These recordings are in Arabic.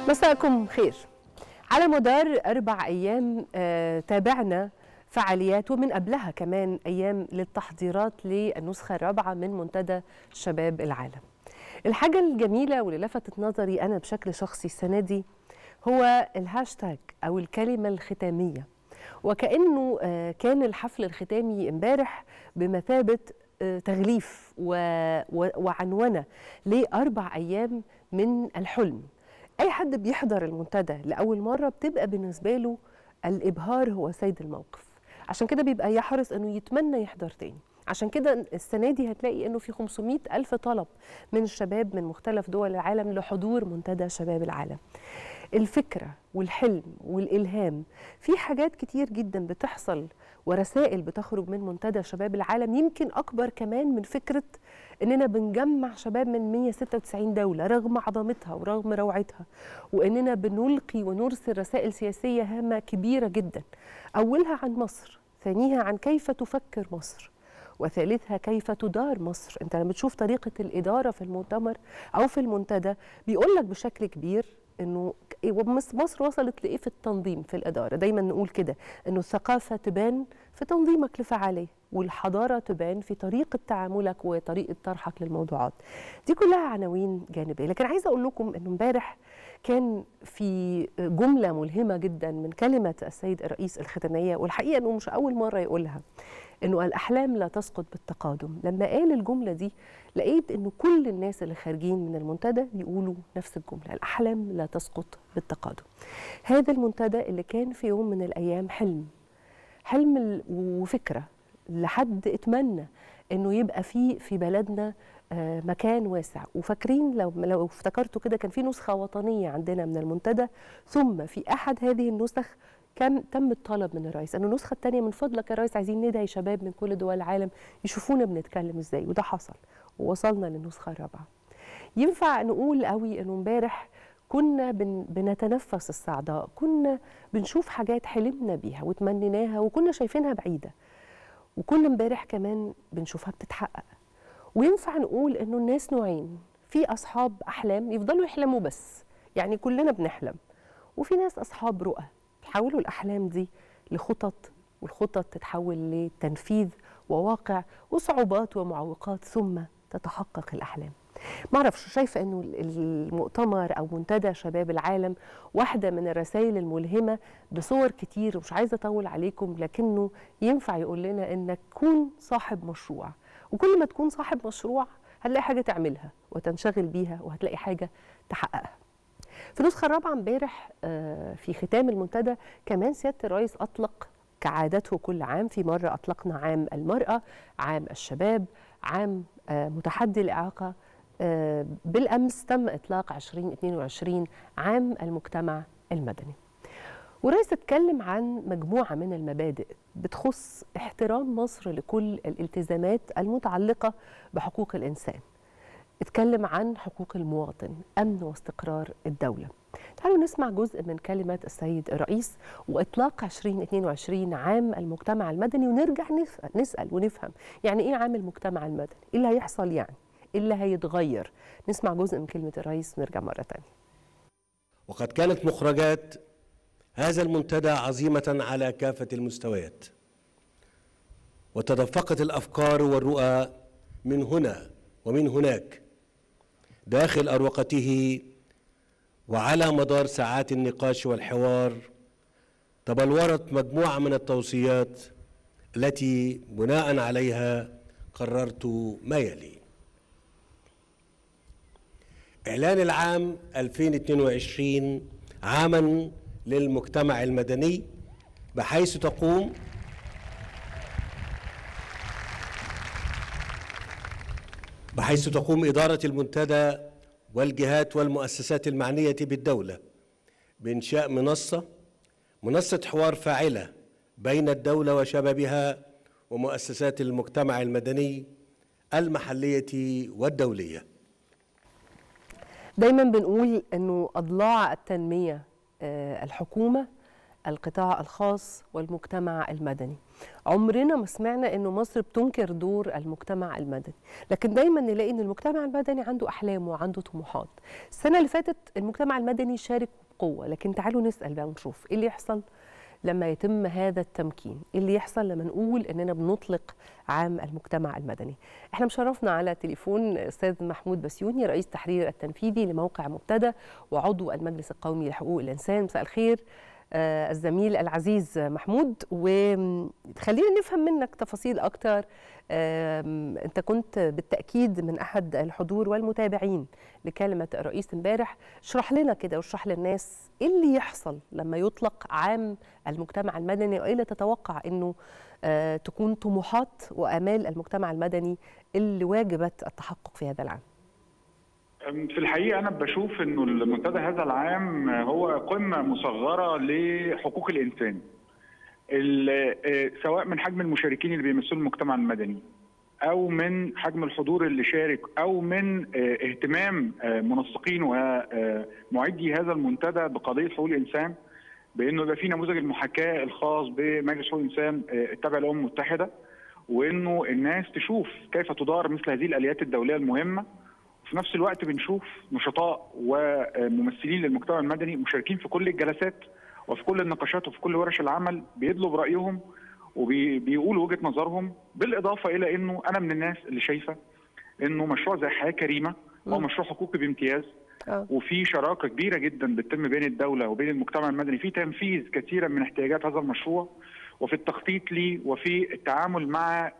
مساءكم خير. على مدار 4 أيام تابعنا فعاليات، ومن قبلها كمان أيام للتحضيرات للنسخة الرابعة من منتدى شباب العالم. الحاجة الجميلة واللي لفتت نظري أنا بشكل شخصي السنة دي هو الهاشتاج أو الكلمة الختامية، وكأنه كان الحفل الختامي امبارح بمثابة تغليف وعنونة ل4 أيام من الحلم. أي حد بيحضر المنتدى لأول مرة بتبقى بالنسبة له الإبهار هو سيد الموقف، عشان كده بيبقى يحرص أنه يتمنى يحضر تاني. عشان كده السنة دي هتلاقي أنه في 500,000 طلب من الشباب من مختلف دول العالم لحضور منتدى شباب العالم. الفكرة والحلم والإلهام، في حاجات كتير جدا بتحصل ورسائل بتخرج من منتدى شباب العالم يمكن أكبر كمان من فكرة إننا بنجمع شباب من 196 دولة رغم عظمتها ورغم روعتها، وإننا بنلقي ونرسل رسائل سياسية هامة كبيرة جدا، أولها عن مصر، ثانيها عن كيف تفكر مصر، وثالثها كيف تدار مصر. انت لما تشوف طريقة الإدارة في المؤتمر أو في المنتدى بيقول لك بشكل كبير انه مصر وصلت لايه في التنظيم في الاداره. دايما نقول كده انه الثقافه تبان في تنظيمك لفعاليه، والحضاره تبان في طريقه تعاملك وطريقه طرحك للموضوعات. دي كلها عناوين جانبيه، لكن عايزه اقول لكم انه امبارح كان في جمله ملهمه جدا من كلمه السيد الرئيس الختاميه، والحقيقه انه مش اول مره يقولها، انه الاحلام لا تسقط بالتقادم. لما قال الجمله دي لقيت انه كل الناس اللي خارجين من المنتدى بيقولوا نفس الجمله، الاحلام لا تسقط بالتقادم. هذا المنتدى اللي كان في يوم من الايام حلم وفكره لحد اتمنى انه يبقى في بلدنا مكان واسع. وفاكرين لو افتكرتوا كده كان في نسخه وطنيه عندنا من المنتدى، ثم في احد هذه النسخ كان تم الطلب من الرئيس انه النسخه الثانيه من فضلك يا ريس عايزين ندعي شباب من كل دول العالم يشوفونا بنتكلم ازاي، وده حصل ووصلنا للنسخه الرابعه. ينفع نقول قوي انه امبارح كنا بنتنفس الصعداء، كنا بنشوف حاجات حلمنا بيها وتمنيناها وكنا شايفينها بعيده، وكنا امبارح كمان بنشوفها بتتحقق. وينفع نقول انه الناس نوعين، في اصحاب احلام يفضلوا يحلموا بس، يعني كلنا بنحلم، وفي ناس اصحاب رؤى يحولوا الأحلام دي لخطط، والخطط تتحول لتنفيذ وواقع وصعوبات ومعوقات ثم تتحقق الأحلام. معرفش، شايفة أنه المؤتمر أو منتدى شباب العالم واحدة من الرسائل الملهمة بصور كتير، ومش عايزة أطول عليكم، لكنه ينفع يقول لنا أنك تكون صاحب مشروع، وكل ما تكون صاحب مشروع هتلاقي حاجة تعملها وتنشغل بيها وهتلاقي حاجة تحققها. في النسخة الرابعة امبارح في ختام المنتدى كمان سيادة الرئيس أطلق كعادته كل عام، في مرة أطلقنا عام المرأة، عام الشباب، عام متحدي الإعاقة، بالأمس تم إطلاق 2022 عام المجتمع المدني. والرئيس اتكلم عن مجموعة من المبادئ بتخص احترام مصر لكل الالتزامات المتعلقة بحقوق الإنسان. اتكلم عن حقوق المواطن، أمن واستقرار الدولة. تعالوا نسمع جزء من كلمة السيد الرئيس وإطلاق 2022 عام المجتمع المدني، ونرجع نسأل ونفهم يعني إيه عام المجتمع المدني؟ إيه اللي هيحصل يعني؟ إيه اللي هيتغير؟ نسمع جزء من كلمة الرئيس ونرجع مرة تانية. وقد كانت مخرجات هذا المنتدى عظيمة على كافة المستويات، وتدفقت الأفكار والرؤى من هنا ومن هناك داخل أروقته، وعلى مدار ساعات النقاش والحوار تبلورت مجموعة من التوصيات التي بناء عليها قررت ما يلي: إعلان العام 2022 عاما للمجتمع المدني، بحيث تقوم إدارة المنتدى والجهات والمؤسسات المعنية بالدولة بإنشاء منصة حوار فاعلة بين الدولة وشبابها ومؤسسات المجتمع المدني المحلية والدولية. دايما بنقول أنه أضلاع التنمية الحكومة القطاع الخاص والمجتمع المدني. عمرنا ما سمعنا انه مصر بتنكر دور المجتمع المدني، لكن دايما نلاقي ان المجتمع المدني عنده احلام وعنده طموحات. السنه اللي فاتت المجتمع المدني شارك بقوه، لكن تعالوا نسال بقى ونشوف ايه اللي يحصل لما يتم هذا التمكين، ايه اللي يحصل لما نقول اننا بنطلق عام المجتمع المدني. احنا مشرفنا على تليفون استاذ محمود بسيوني، رئيس تحرير التنفيذي لموقع مبتدأ وعضو المجلس القومي لحقوق الانسان. مساء الخير الزميل العزيز محمود، وخلينا نفهم منك تفاصيل اكتر. انت كنت بالتاكيد من احد الحضور والمتابعين لكلمه الرئيس امبارح. اشرح لنا كده واشرح للناس ايه اللي يحصل لما يطلق عام المجتمع المدني، وايه اللي تتوقع انه تكون طموحات وامال المجتمع المدني اللي واجبت التحقق في هذا العام. في الحقيقة أنا بشوف إنه المنتدى هذا العام هو قمة مصغرة لحقوق الإنسان، سواء من حجم المشاركين اللي بيمثلوا المجتمع المدني، أو من حجم الحضور اللي شارك، أو من اهتمام منسقين ومعدي هذا المنتدى بقضية حقوق الإنسان، بإنه يبقى في نموذج المحاكاة الخاص بمجلس حقوق الإنسان التابع للأمم المتحدة، وإنه الناس تشوف كيف تدار مثل هذه الآليات الدولية المهمة. في نفس الوقت بنشوف نشطاء وممثلين للمجتمع المدني مشاركين في كل الجلسات وفي كل النقاشات وفي كل ورش العمل، بيدلوا برأيهم وبيقولوا وجهة نظرهم. بالإضافة إلى إنه أنا من الناس اللي شايفة إنه مشروع زي حياة كريمة هو مشروع حقوقي بامتياز، وفي شراكة كبيرة جدا بتتم بين الدولة وبين المجتمع المدني في تنفيذ كثيرا من احتياجات هذا المشروع، وفي التخطيط ليه، وفي التعامل مع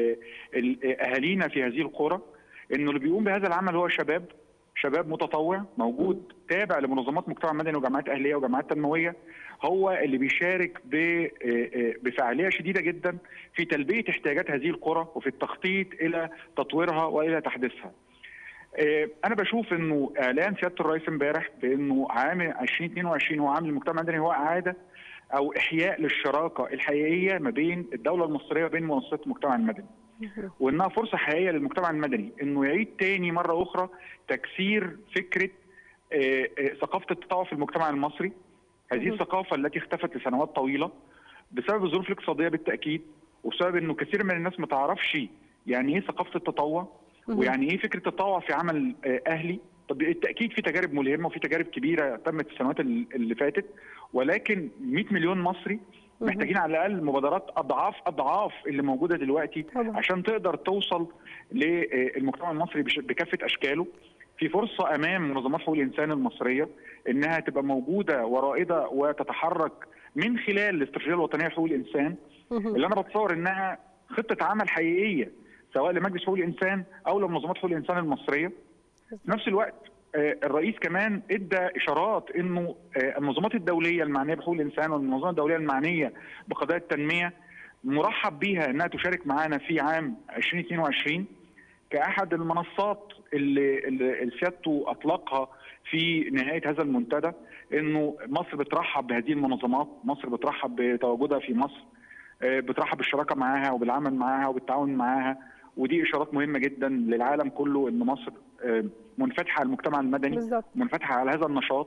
أهالينا في هذه القرى. انه اللي بيقوم بهذا العمل هو شباب متطوع موجود تابع لمنظمات مجتمع مدني وجمعيات اهليه وجمعيات تنمويه، هو اللي بيشارك بفعاليه شديده جدا في تلبيه احتياجات هذه القرى وفي التخطيط الى تطويرها والى تحديثها. انا بشوف انه اعلان سياده الرئيس امبارح بانه عام 2022 هو عام المجتمع المدني هو اعاده او احياء للشراكه الحقيقيه ما بين الدوله المصريه وبين مؤسسات المجتمع المدني، وانها فرصه حقيقيه للمجتمع المدني انه يعيد تاني مره اخرى تكسير فكره ثقافه التطوع في المجتمع المصري. هذه الثقافه التي اختفت لسنوات طويله بسبب الظروف الاقتصاديه بالتاكيد، وبسبب انه كثير من الناس ما تعرفش يعني ايه ثقافه التطوع ويعني ايه فكره التطوع في عمل اهلي. طب بالتاكيد في تجارب ملهمه وفي تجارب كبيره تمت السنوات اللي فاتت، ولكن 100 مليون مصري محتاجين على الاقل مبادرات اضعاف اللي موجوده دلوقتي عشان تقدر توصل للمجتمع المصري بكافه اشكاله. في فرصه امام منظمات حقوق الانسان المصريه انها تبقى موجوده ورائده وتتحرك من خلال الاستراتيجيه الوطنيه لحقوق الانسان، اللي انا بتصور انها خطه عمل حقيقيه سواء لمجلس حقوق الانسان او لمنظمات حقوق الانسان المصريه. في نفس الوقت الرئيس كمان ادى اشارات انه المنظمات الدوليه المعنيه بحقوق الانسان والمنظمات الدوليه المعنيه بقضايا التنميه مرحب بيها انها تشارك معانا في عام 2022 كاحد المنصات اللي سيادته اطلقها في نهايه هذا المنتدى، انه مصر بترحب بهذه المنظمات، مصر بترحب بتواجدها في مصر، بترحب بالشراكه معاها وبالعمل معاها وبالتعاون معاها. ودي اشارات مهمه جدا للعالم كله ان مصر منفتحه على المجتمع المدني بالزبط. منفتحه على هذا النشاط.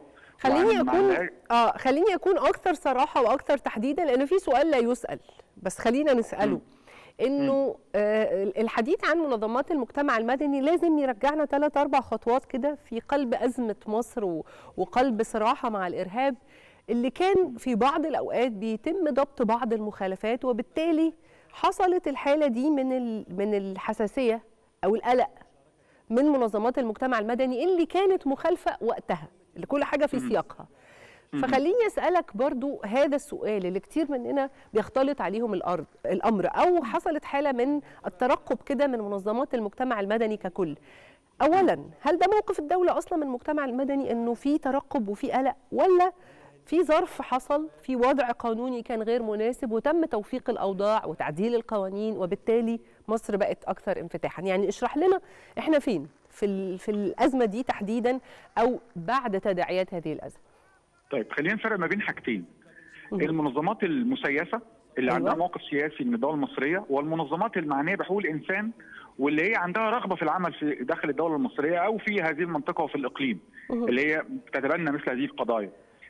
خليني اكون اكثر صراحه واكثر تحديدا، لانه في سؤال لا يسال بس خلينا نساله. انه الحديث عن منظمات المجتمع المدني لازم يرجعنا 3-4 خطوات كده في قلب ازمه مصر وقلب صراعها مع الارهاب، اللي كان في بعض الاوقات بيتم ضبط بعض المخالفات، وبالتالي حصلت الحاله دي من الحساسيه او القلق من منظمات المجتمع المدني اللي كانت مخالفه وقتها، اللي كل حاجه في سياقها. فخليني اسالك برضو هذا السؤال اللي كتير مننا بيختلط عليهم الامر، او حصلت حاله من الترقب كده من منظمات المجتمع المدني ككل. اولا، هل ده موقف الدوله اصلا من المجتمع المدني انه في ترقب وفي قلق، ولا في ظرف حصل في وضع قانوني كان غير مناسب وتم توفيق الاوضاع وتعديل القوانين وبالتالي مصر بقت اكثر انفتاحا؟ يعني اشرح لنا احنا فين في الازمه دي تحديدا او بعد تداعيات هذه الازمه. طيب خلينا نفرق ما بين حاجتين، المنظمات المسيسه اللي عندها موقف سياسي من الدوله المصريه، والمنظمات المعنيه بحقوق الانسان واللي هي عندها رغبه في العمل في داخل الدوله المصريه او في هذه المنطقه وفي الاقليم اللي هي بتتبنى مثل هذه القضايا.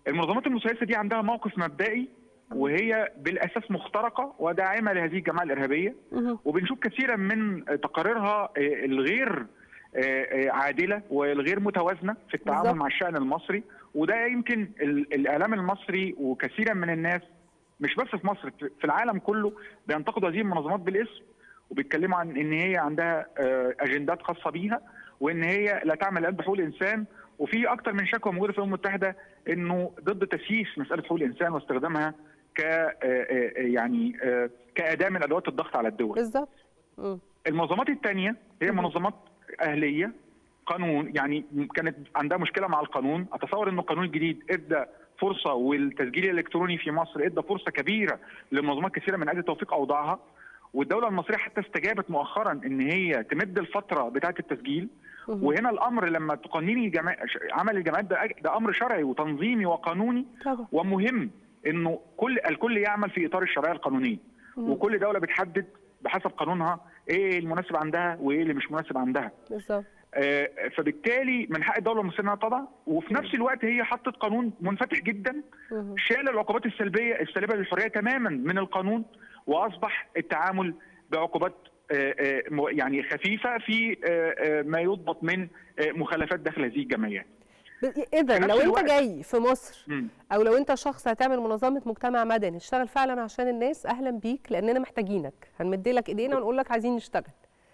المنظمات المسيسه دي عندها موقف مبدئي، وهي بالاساس مخترقه وداعمه لهذه الجماعه الارهابيه، وبنشوف كثيرا من تقاريرها الغير عادله والغير متوازنه في التعامل مع الشأن المصري. وده يمكن الاعلام المصري وكثيرا من الناس مش بس في مصر، في العالم كله بينتقدوا هذه المنظمات بالاسم، وبيتكلموا عن ان هي عندها اجندات خاصه بيها، وان هي لا تعمل الان بحقوق الانسان. وفي اكثر من شكوى موجوده في الامم المتحده انه ضد تسييس مساله حقوق الانسان واستخدامها ك يعني كاداه من ادوات الضغط على الدول. بالظبط. المنظمات الثانيه هي منظمات اهليه قانون، يعني كانت عندها مشكله مع القانون. اتصور انه القانون الجديد ادى فرصه، والتسجيل الالكتروني في مصر ادى فرصه كبيره لمنظمات كثيره من اجل توثيق اوضاعها. والدوله المصريه حتى استجابت مؤخرا ان هي تمد الفتره بتاعه التسجيل. وهنا الامر لما تقنيني عمل الجمعيات ده امر شرعي وتنظيمي وقانوني طبعا. ومهم انه الكل يعمل في اطار الشرعيه القانونيه، وكل دوله بتحدد بحسب قانونها ايه المناسب عندها وايه اللي مش مناسب عندها. بالظبط. فبالتالي من حق الدوله المصريه انها تضع، وفي نفس الوقت هي حطت قانون منفتح جدا شال العقوبات السالبه للحريه تماما من القانون، واصبح التعامل بعقوبات يعني خفيفه في ما يضبط من مخالفات داخل هذه الجمعيات. اذا لو انت جاي في مصر او لو انت شخص هتعمل منظمه مجتمع مدني تشتغل فعلا عشان الناس، اهلا بيك، لاننا محتاجينك، هنمد لك ايدينا ونقول لك عايزين نشتغل.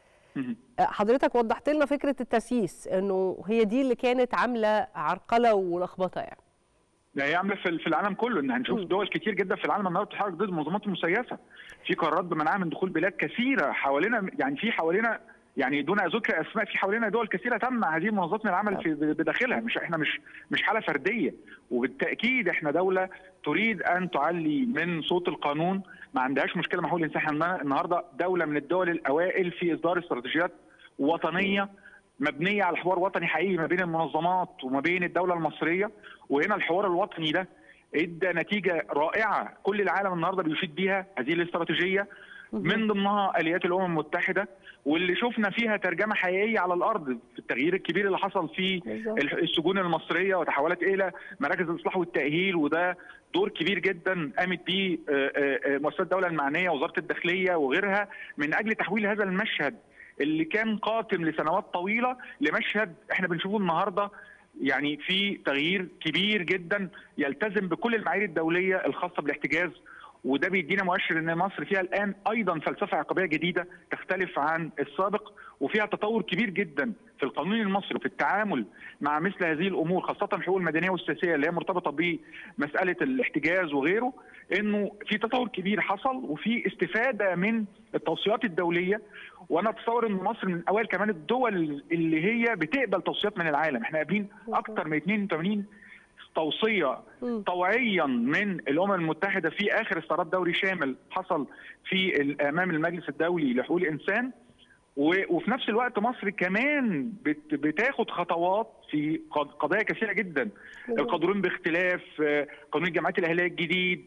حضرتك وضحت لنا فكره التسييس انه هي دي اللي كانت عامله عرقله ولخبطه يعني. ده هي عامله في العالم كله، ان هنشوف دول كتير جدا في العالم النهارده بتتحرك ضد المنظمات المسيسه. في قرارات بمنعها من دخول بلاد كثيره حوالينا، يعني في حوالينا، يعني دون ذكر اسماء، في حوالينا دول كثيره تمنع هذه المنظمات من العمل بداخلها. احنا مش حاله فرديه، وبالتاكيد احنا دوله تريد ان تعلي من صوت القانون، ما عندهاش مشكله مع حقوق الانسان. احنا النهارده دوله من الدول الاوائل في اصدار استراتيجيات وطنيه مبنيه على حوار وطني حقيقي ما بين المنظمات وما بين الدوله المصريه. وهنا الحوار الوطني ده ادى نتيجه رائعه كل العالم النهارده بيشيد بيها هذه الاستراتيجيه، من ضمنها اليات الامم المتحده، واللي شفنا فيها ترجمه حقيقيه على الارض في التغيير الكبير اللي حصل في السجون المصريه وتحولت الى مراكز الاصلاح والتاهيل. وده دور كبير جدا قامت به مؤسسات الدوله المعنيه، وزاره الداخليه وغيرها، من اجل تحويل هذا المشهد اللي كان قاتم لسنوات طويله لمشهد احنا بنشوفه النهارده يعني في تغيير كبير جدا يلتزم بكل المعايير الدوليه الخاصه بالاحتجاز. وده بيدينا مؤشر ان مصر فيها الان ايضا فلسفه عقابيه جديده تختلف عن السابق، وفيها تطور كبير جدا في القانون المصري في التعامل مع مثل هذه الامور، خاصه الحقوق المدنيه والسياسيه اللي هي مرتبطه بمساله الاحتجاز وغيره. انه في تطور كبير حصل وفي استفاده من التوصيات الدوليه. وانا اتصور ان مصر من اوائل كمان الدول اللي هي بتقبل توصيات من العالم. احنا قابلين اكثر من 82 توصيه طوعيا من الامم المتحده في اخر استعراض دوري شامل حصل في امام المجلس الدولي لحقوق الانسان. وفي نفس الوقت مصر كمان بتاخد خطوات في قضايا كثيره جدا، القانون باختلاف، قانون الجمعيات الاهليه الجديد،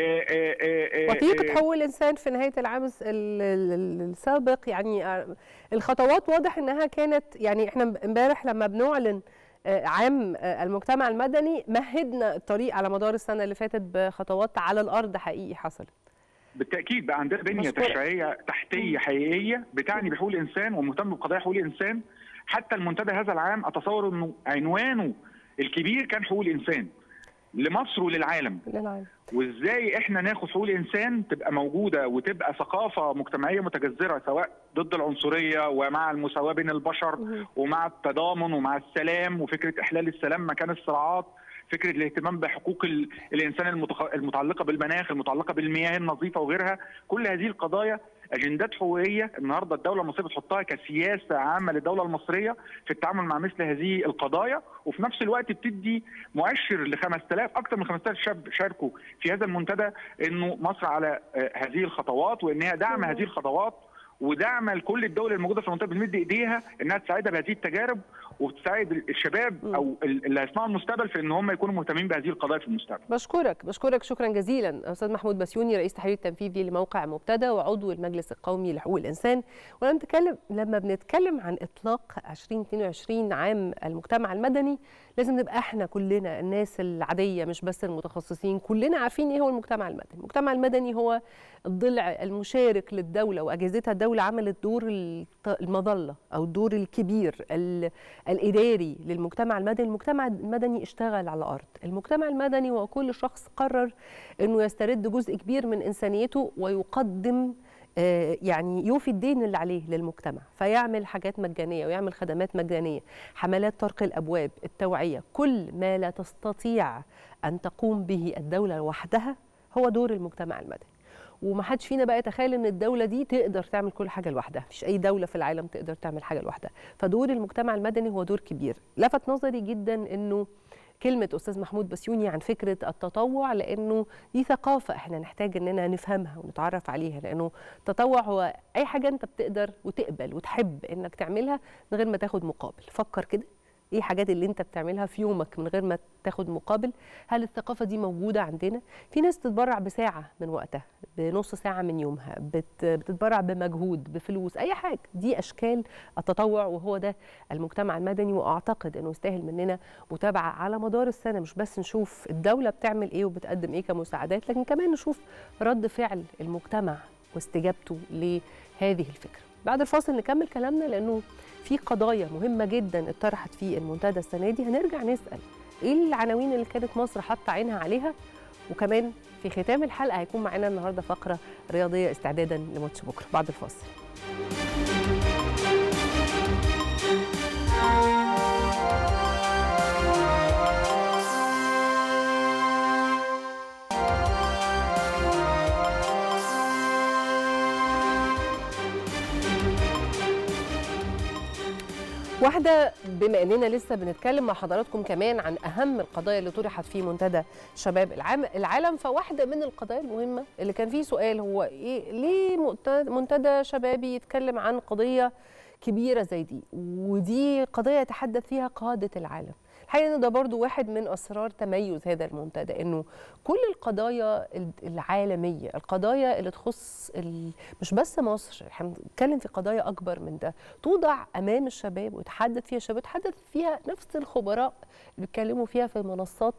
وثيقه حقوق الانسان في نهايه العام السابق. يعني الخطوات واضح انها كانت، يعني احنا امبارح لما بنعلن عام المجتمع المدني مهدنا الطريق على مدار السنه اللي فاتت بخطوات على الارض حقيقي حصلت. بالتاكيد بقى عندنا بنيه تشريعيه تحتيه حقيقيه بتعني بحقوق الانسان ومهتم بقضايا حقوق الانسان. حتى المنتدى هذا العام اتصور انه عنوانه الكبير كان حقوق الانسان لمصر وللعالم. وازاي احنا ناخد حقوق الانسان تبقى موجوده وتبقى ثقافه مجتمعيه متجذره، سواء ضد العنصريه ومع المساواه بين البشر ومع التضامن ومع السلام وفكره احلال السلام مكان الصراعات، فكره الاهتمام بحقوق الانسان المتعلقه بالمناخ، المتعلقه بالمياه النظيفه وغيرها. كل هذه القضايا اجندات حقوقيه النهارده الدوله المصريه بتحطها كسياسه عامه للدوله المصريه في التعامل مع مثل هذه القضايا. وفي نفس الوقت بتدي مؤشر ل 5000 اكثر من 5000 شاب شاركوا في هذا المنتدى انه مصر على هذه الخطوات، وان هي دعم هذه الخطوات ودعم لكل الدول الموجوده في المنطقه بتمد ايديها انها تساعدها بهذه التجارب. وبتساعد الشباب او اللي هيصنعوا المستقبل في ان هم يكونوا مهتمين بهذه القضايا في المستقبل. بشكرك شكرا جزيلا استاذ محمود بسيوني، رئيس التحرير التنفيذي لموقع مبتدأ وعضو المجلس القومي لحقوق الانسان. لما بنتكلم عن اطلاق 2022 عام المجتمع المدني، لازم نبقى احنا كلنا الناس العاديه مش بس المتخصصين كلنا عارفين ايه هو المجتمع المدني. المجتمع المدني هو الضلع المشارك للدوله واجهزتها. الدوله عملت دور المظله او الدور الكبير الاداري للمجتمع المدني. المجتمع المدني اشتغل على الارض. المجتمع المدني هو كل شخص قرر انه يسترد جزء كبير من انسانيته ويقدم يعني يوفي الدين اللي عليه للمجتمع، فيعمل حاجات مجانيه ويعمل خدمات مجانيه، حملات طرق الابواب، التوعيه، كل ما لا تستطيع ان تقوم به الدوله لوحدها هو دور المجتمع المدني. ومحدش فينا بقى يتخيل ان الدوله دي تقدر تعمل كل حاجه لوحدها، مفيش اي دوله في العالم تقدر تعمل حاجه لوحدها، فدور المجتمع المدني هو دور كبير. لفت نظري جدا انه كلمة أستاذ محمود بسيوني عن فكرة التطوع، لأنه دي ثقافة احنا نحتاج أننا نفهمها ونتعرف عليها، لأنه التطوع هو أي حاجة أنت بتقدر وتقبل وتحب أنك تعملها من غير ما تاخد مقابل. فكر كده، ايه الحاجات اللي انت بتعملها في يومك من غير ما تاخد مقابل؟ هل الثقافه دي موجوده عندنا؟ في ناس تتبرع بساعه من وقتها، بنص ساعه من يومها، بتتبرع بمجهود، بفلوس، اي حاجه. دي اشكال التطوع، وهو ده المجتمع المدني. واعتقد انه يستاهل مننا متابعه على مدار السنه، مش بس نشوف الدوله بتعمل ايه وبتقدم ايه كمساعدات، لكن كمان نشوف رد فعل المجتمع واستجابته لهذه الفكره. بعد الفاصل نكمل كلامنا، لانه في قضايا مهمة جدا اتطرحت في المنتدى السنة دي. هنرجع نسأل ايه العناوين اللي كانت مصر حاطة عينها عليها، وكمان في ختام الحلقة هيكون معانا النهاردة فقرة رياضية استعدادا لماتش بكرة. بعد الفاصل. واحدة، بما أننا لسه بنتكلم مع حضراتكم كمان عن أهم القضايا اللي طرحت في منتدى شباب العالم، فواحدة من القضايا المهمة اللي كان فيه سؤال هو إيه، ليه منتدى شبابي يتكلم عن قضية كبيرة زي دي، ودي قضية يتحدث فيها قادة العالم. الحقيقة إن ده برضو واحد من أسرار تميز هذا المنتدى، إنه كل القضايا العالمية، القضايا اللي تخص مش بس مصر، احنا بنتكلم في قضايا أكبر من ده، توضع أمام الشباب ويتحدث فيها الشباب، يتحدث فيها نفس الخبراء اللي بيتكلموا فيها في منصات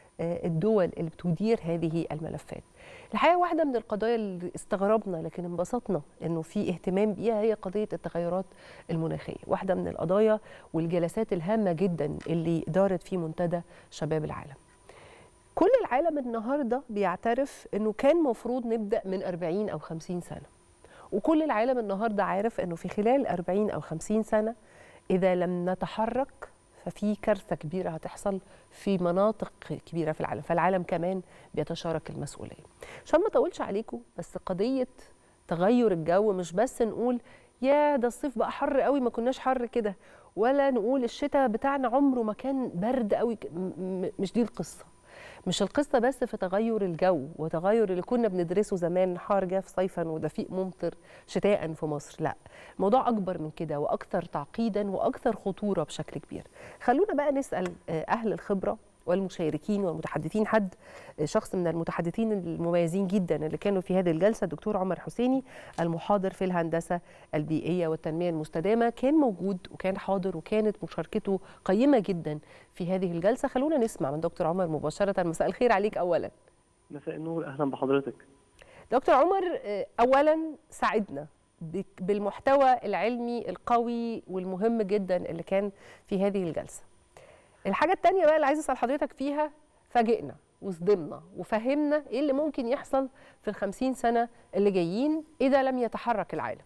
الدول اللي بتدير هذه الملفات. الحقيقة واحدة من القضايا اللي استغربنا لكن انبسطنا انه في اهتمام بيها هي قضية التغيرات المناخية. واحدة من القضايا والجلسات الهامة جدا اللي دارت في منتدى شباب العالم. كل العالم النهاردة بيعترف انه كان مفروض نبدأ من 40 أو 50 سنة، وكل العالم النهاردة عارف انه في خلال 40 أو 50 سنة إذا لم نتحرك ففي كارثة كبيرة هتحصل في مناطق كبيرة في العالم، فالعالم كمان بيتشارك المسؤولية. عشان ما اطولش عليكم، بس قضية تغير الجو مش بس نقول يا ده الصيف بقى حر قوي ما كناش حر كده، ولا نقول الشتاء بتاعنا عمره ما كان برد قوي، مش دي القصة. مش القصة بس في تغير الجو وتغير اللي كنا بندرسه زمان، حار جاف صيفا ودفيق ممطر شتاء في مصر، لا، الموضوع أكبر من كده وأكثر تعقيدا وأكثر خطورة بشكل كبير. خلونا بقى نسأل أهل الخبرة والمشاركين والمتحدثين. شخص من المتحدثين المميزين جدا اللي كانوا في هذه الجلسة، الدكتور عمر حسيني، المحاضر في الهندسة البيئية والتنمية المستدامة، كان موجود وكان حاضر وكانت مشاركته قيمة جدا في هذه الجلسة. خلونا نسمع من دكتور عمر مباشرة. مساء الخير عليك أولا. مساء النور، أهلا بحضرتك. دكتور عمر، أولا ساعدنا بالمحتوى العلمي القوي والمهم جدا اللي كان في هذه الجلسة. الحاجة التانية بقى اللي عايز أسأل حضرتك فيها، فاجئنا وصدمنا وفهمنا إيه اللي ممكن يحصل في ال50 سنة اللي جايين إذا لم يتحرك العالم.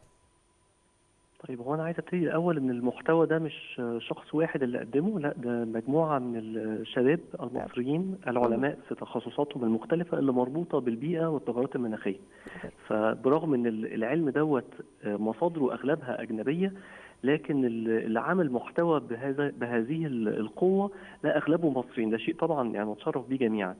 طيب، هو أنا عايز أبتدي الأول إن المحتوى ده مش شخص واحد اللي قدمه، لا، ده مجموعة من الشباب المصريين العلماء في تخصصاتهم المختلفة اللي مربوطة بالبيئة والتغيرات المناخية. فبرغم إن العلم دوت مصادره أغلبها أجنبية، لكن اللي عامل محتوى بهذه القوة لا، أغلبه مصريين. ده شيء طبعا يعني نتشرف بيه جميعا.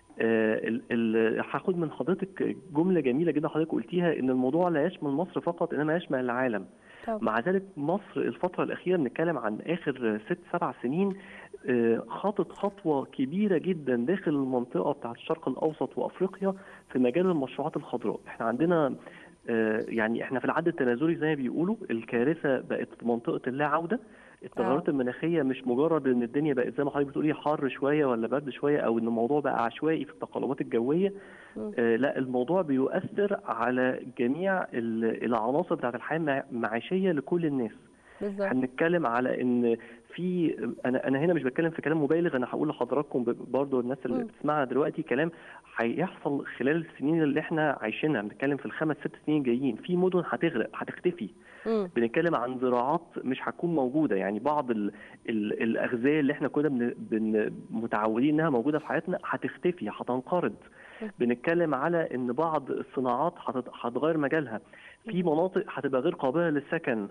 هاخد من حضرتك جملة جميلة جدا حضرتك قلتيها، إن الموضوع لا يشمل مصر فقط إنما يشمل العالم. مع ذلك مصر الفترة الأخيرة بنتكلم عن آخر 6-7 سنين خطت خطوة كبيرة جدا داخل المنطقة بتاعت الشرق الأوسط وأفريقيا في مجال المشروعات الخضراء. احنا عندنا يعني احنا في العد التنازلي زي ما بيقولوا، الكارثة بقت منطقة اللا عودة. التغيرات المناخية مش مجرد ان الدنيا بقت زي ما حضرتك بتقولي حر شوية ولا برد شوية، او ان الموضوع بقى عشوائي في التقلبات الجوية. لا، الموضوع بيؤثر على جميع العناصر بتاعت الحياة المعيشية لكل الناس. هنتكلم على ان في انا هنا مش بتكلم في كلام مبالغ، انا هقول لحضراتكم برضو الناس اللي بتسمعنا دلوقتي كلام هيحصل خلال السنين اللي احنا عايشينها. بنتكلم في ال5-6 سنين جايين في مدن هتغرق هتختفي. بنتكلم عن زراعات مش هتكون موجوده، يعني بعض الاغذيه اللي احنا كنا متعودين انها موجوده في حياتنا هتختفي هتنقرض. بنتكلم على ان بعض الصناعات هتغير مجالها، في مناطق هتبقى غير قابله للسكن.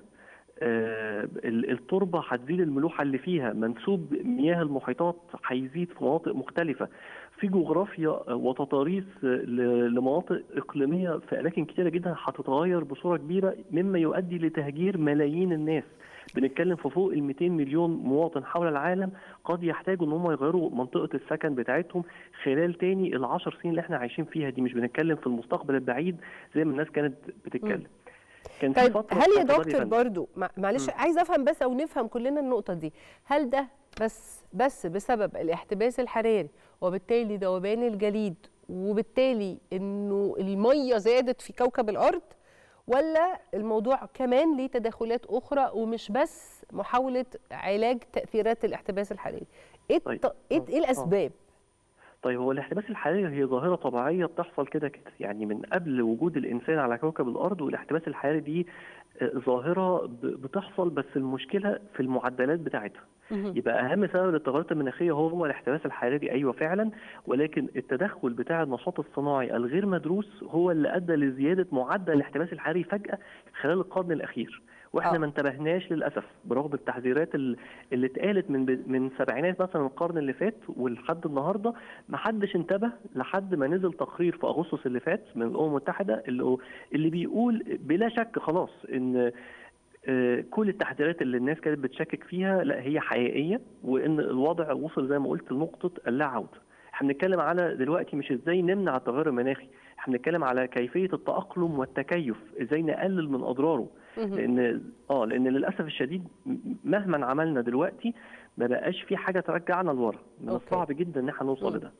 التربه هتزيد الملوحه اللي فيها، منسوب مياه المحيطات هيزيد في مناطق مختلفه، في جغرافيا وتضاريس لمناطق اقليميه في اماكن كتيره جدا هتتغير بصوره كبيره، مما يؤدي لتهجير ملايين الناس. بنتكلم في فوق 200 مليون مواطن حول العالم قد يحتاجوا ان هم يغيروا منطقه السكن بتاعتهم خلال تاني ال10 سنين اللي احنا عايشين فيها دي. مش بنتكلم في المستقبل البعيد زي ما الناس كانت بتتكلم. طيب هل يا دكتور برضو معلش عايز افهم بس او نفهم كلنا النقطه دي، هل ده بس بسبب الاحتباس الحراري وبالتالي ذوبان الجليد وبالتالي انه الميه زادت في كوكب الارض، ولا الموضوع كمان ليه تدخلات اخرى ومش بس محاوله علاج تاثيرات الاحتباس الحراري؟ ايه الاسباب؟ طيب هو الاحتباس الحراري هي ظاهرة طبيعية بتحصل كده يعني من قبل وجود الإنسان على كوكب الأرض، والاحتباس الحراري دي ظاهرة بتحصل، بس المشكلة في المعدلات بتاعتها. يبقى أهم سبب للتغيرات المناخية هو الاحتباس الحراري، أيوة فعلا، ولكن التدخل بتاع النشاط الصناعي الغير مدروس هو اللي أدى لزيادة معدل الاحتباس الحراري فجأة خلال القرن الأخير. واحنا ما انتبهناش للاسف برغم التحذيرات اللي اتقالت من سبعينات مثلا القرن اللي فات ولحد النهارده. ما حدش انتبه لحد ما نزل تقرير في اغسطس اللي فات من الامم المتحده اللي بيقول بلا شك خلاص ان كل التحذيرات اللي الناس كانت بتشكك فيها لا هي حقيقيه، وان الوضع وصل زي ما قلت لنقطه اللا عوده. احنا بنتكلم على دلوقتي مش ازاي نمنع التغير المناخي، احنا بنتكلم على كيفيه التاقلم والتكيف، ازاي نقلل من اضراره. لان للاسف الشديد مهما عملنا دلوقتي ما بقاش في حاجه ترجعنا لورا، من الصعب جدا ان احنا نوصل لده.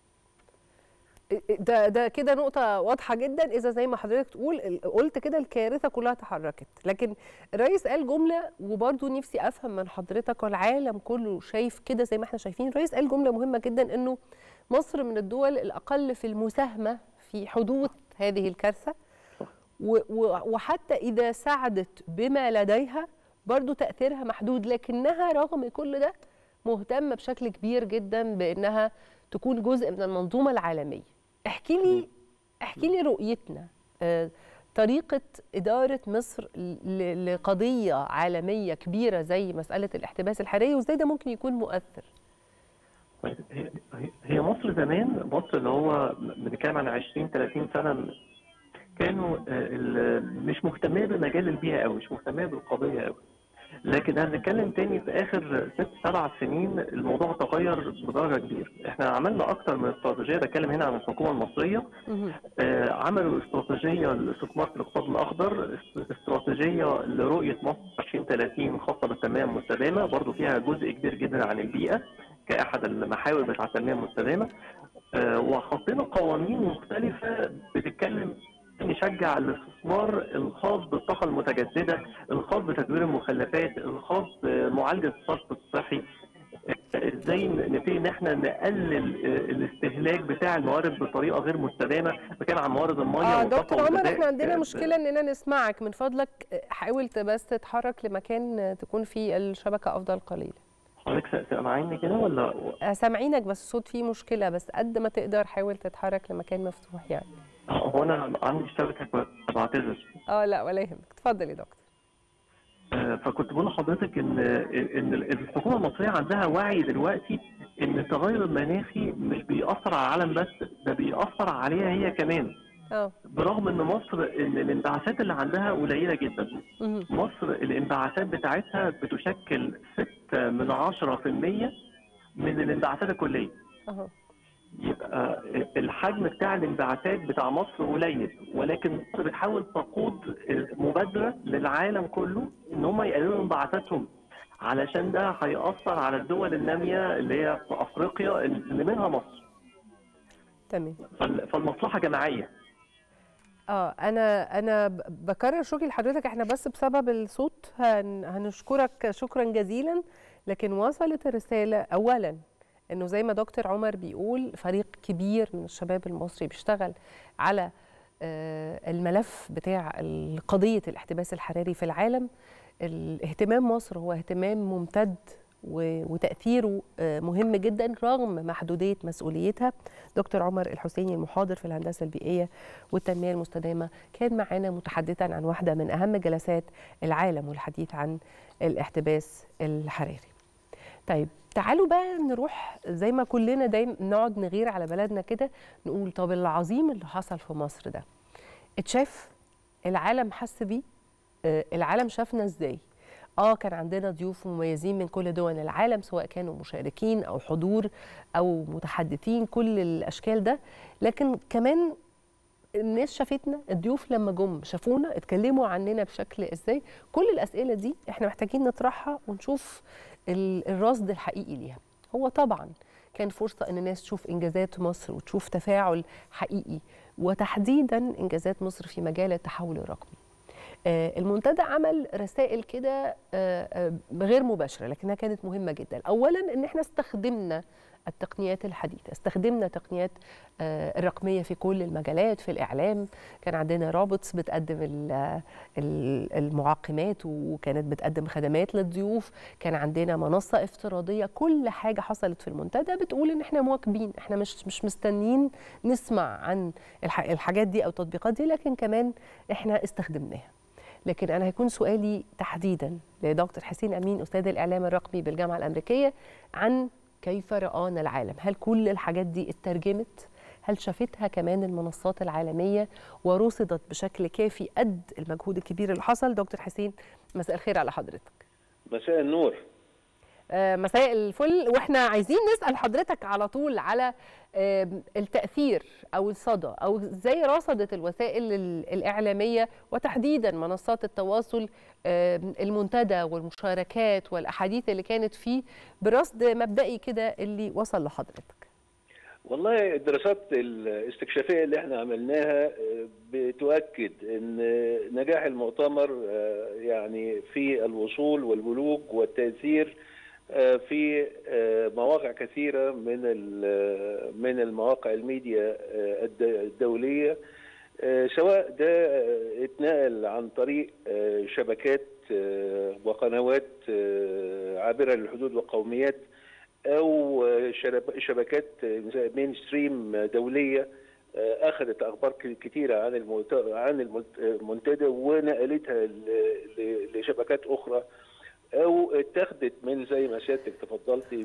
ده كده نقطة واضحة جدا. إذا زي ما حضرتك قلت كده الكارثة كلها تحركت، لكن الرئيس قال جملة وبرضه نفسي أفهم من حضرتك والعالم كله شايف كده زي ما احنا شايفين. الرئيس قال جملة مهمة جدا، إنه مصر من الدول الأقل في المساهمة في حدوث هذه الكارثة، وحتى إذا ساعدت بما لديها برضه تأثيرها محدود، لكنها رغم كل ده مهتمة بشكل كبير جدا بأنها تكون جزء من المنظومة العالمية. احكي لي رؤيتنا، طريقة إدارة مصر لقضية عالمية كبيرة زي مسألة الاحتباس الحراري، وازاي ده ممكن يكون مؤثر؟ هي مصر زمان، مصر اللي هو بنتكلم عن 20-30 سنة كانوا مش مهتمين بمجال البيئة قوي، مش مهتمين بالقضية قوي. لكن هنتكلم تاني في اخر 6-7 سنين الموضوع تغير بدرجه كبيره. احنا عملنا اكتر من استراتيجيه، بتكلم هنا عن الحكومه المصريه. عملوا استراتيجيه لاستثمار في الاقتصاد الاخضر، استراتيجيه لرؤيه مصر 2030 خاصه بالتنميه المستدامه، برضو فيها جزء كبير جدا عن البيئه كاحد المحاور بتاع التنميه المستدامه. وحطينا قوانين مختلفه بتتكلم نشجع الاستثمار الخاص بالطاقه المتجدده، الخاص بتدوير المخلفات، الخاص بمعالجه الصرف الصحي. ازاي نبتدي ان احنا نقلل الاستهلاك بتاع الموارد بطريقه غير مستدامه، بتكلم عن موارد الميه والطاقه. دكتور عمر احنا عندنا مشكله اننا نسمعك، من فضلك حاول بس تتحرك لمكان تكون فيه الشبكه افضل قليلا. حضرتك سامعيني كده ولا؟ سامعينك بس الصوت فيه مشكله، بس قد ما تقدر حاول تتحرك لمكان مفتوح يعني. هو انا عندي شبكه بعتذر. لا ولا يهمك، اتفضل يا دكتور. فكنت بقول لحضرتك ان الحكومه المصريه عندها وعي دلوقتي ان التغير المناخي مش بيأثر على العالم بس، ده بيأثر عليها هي كمان. برغم ان مصر ان الانبعاثات اللي عندها قليله جدا. مصر الانبعاثات بتاعتها بتشكل 6% من الانبعاثات الكليه. يبقى الحجم بتاع الانبعاثات بتاع مصر قليل، ولكن مصر بتحاول تقود مبادره للعالم كله ان هم يقللوا انبعاثاتهم، علشان ده هيأثر على الدول الناميه اللي هي في افريقيا اللي منها مصر. تمام. فالمصلحه جماعيه. انا بكرر شكري لحضرتك، احنا بس بسبب الصوت هنشكرك شكرا جزيلا، لكن وصلت الرساله اولا انه زي ما دكتور عمر بيقول فريق كبير من الشباب المصري بيشتغل على الملف بتاع قضيه الاحتباس الحراري في العالم. الاهتمام مصر هو اهتمام ممتد وتأثيره مهم جدا رغم محدودية مسؤوليتها. دكتور عمر الحسيني المحاضر في الهندسة البيئية والتنمية المستدامة كان معنا متحدثا عن واحدة من أهم جلسات العالم والحديث عن الاحتباس الحراري. طيب تعالوا بقى نروح زي ما كلنا دايما نقعد نغير على بلدنا كده، نقول طب العظيم اللي حصل في مصر ده اتشاف؟ العالم حس بيه؟ العالم شافنا ازاي؟ كان عندنا ضيوف مميزين من كل دول العالم، سواء كانوا مشاركين أو حضور أو متحدثين، كل الأشكال ده، لكن كمان الناس شافتنا، الضيوف لما جم شافونا، اتكلموا عننا بشكل ازاي. كل الأسئلة دي احنا محتاجين نطرحها ونشوف الرصد الحقيقي ليها. هو طبعا كان فرصة ان الناس تشوف انجازات مصر وتشوف تفاعل حقيقي، وتحديدا انجازات مصر في مجال التحول الرقمي. المنتدى عمل رسائل كده غير مباشرة لكنها كانت مهمة جدا. أولا إن احنا استخدمنا التقنيات الحديثة، استخدمنا تقنيات الرقمية في كل المجالات. في الإعلام كان عندنا روبوتس بتقدم المعقمات وكانت بتقدم خدمات للضيوف، كان عندنا منصة افتراضية. كل حاجة حصلت في المنتدى بتقول إن احنا مواكبين، احنا مش مستنيين نسمع عن الحاجات دي أو التطبيقات دي، لكن كمان احنا استخدمناها. لكن أنا هيكون سؤالي تحديدا لدكتور حسين أمين أستاذ الإعلام الرقمي بالجامعة الأمريكية عن كيف رآنا العالم. هل كل الحاجات دي اترجمت؟ هل شافتها كمان المنصات العالمية ورصدت بشكل كافي قد المجهود الكبير اللي حصل؟ دكتور حسين مساء الخير على حضرتك. مساء النور. مساء الفل. واحنا عايزين نسأل حضرتك على طول على التأثير أو الصدى أو ازاي رصدت الوسائل الإعلامية وتحديدا منصات التواصل المنتدى والمشاركات والأحاديث اللي كانت فيه برصد مبدئي كده اللي وصل لحضرتك. والله الدراسات الاستكشافية اللي احنا عملناها بتؤكد ان نجاح المؤتمر يعني في الوصول والبلوغ والتأثير في مواقع كثيرة من المواقع الميديا الدولية، سواء ده اتنقل عن طريق شبكات وقنوات عابرة للحدود وقوميات، أو شبكات مين ستريم دولية أخذت أخبار كثيرة عن المنتدى ونقلتها لشبكات أخرى، أو اتخذت من زي ما سيادتك تفضلتي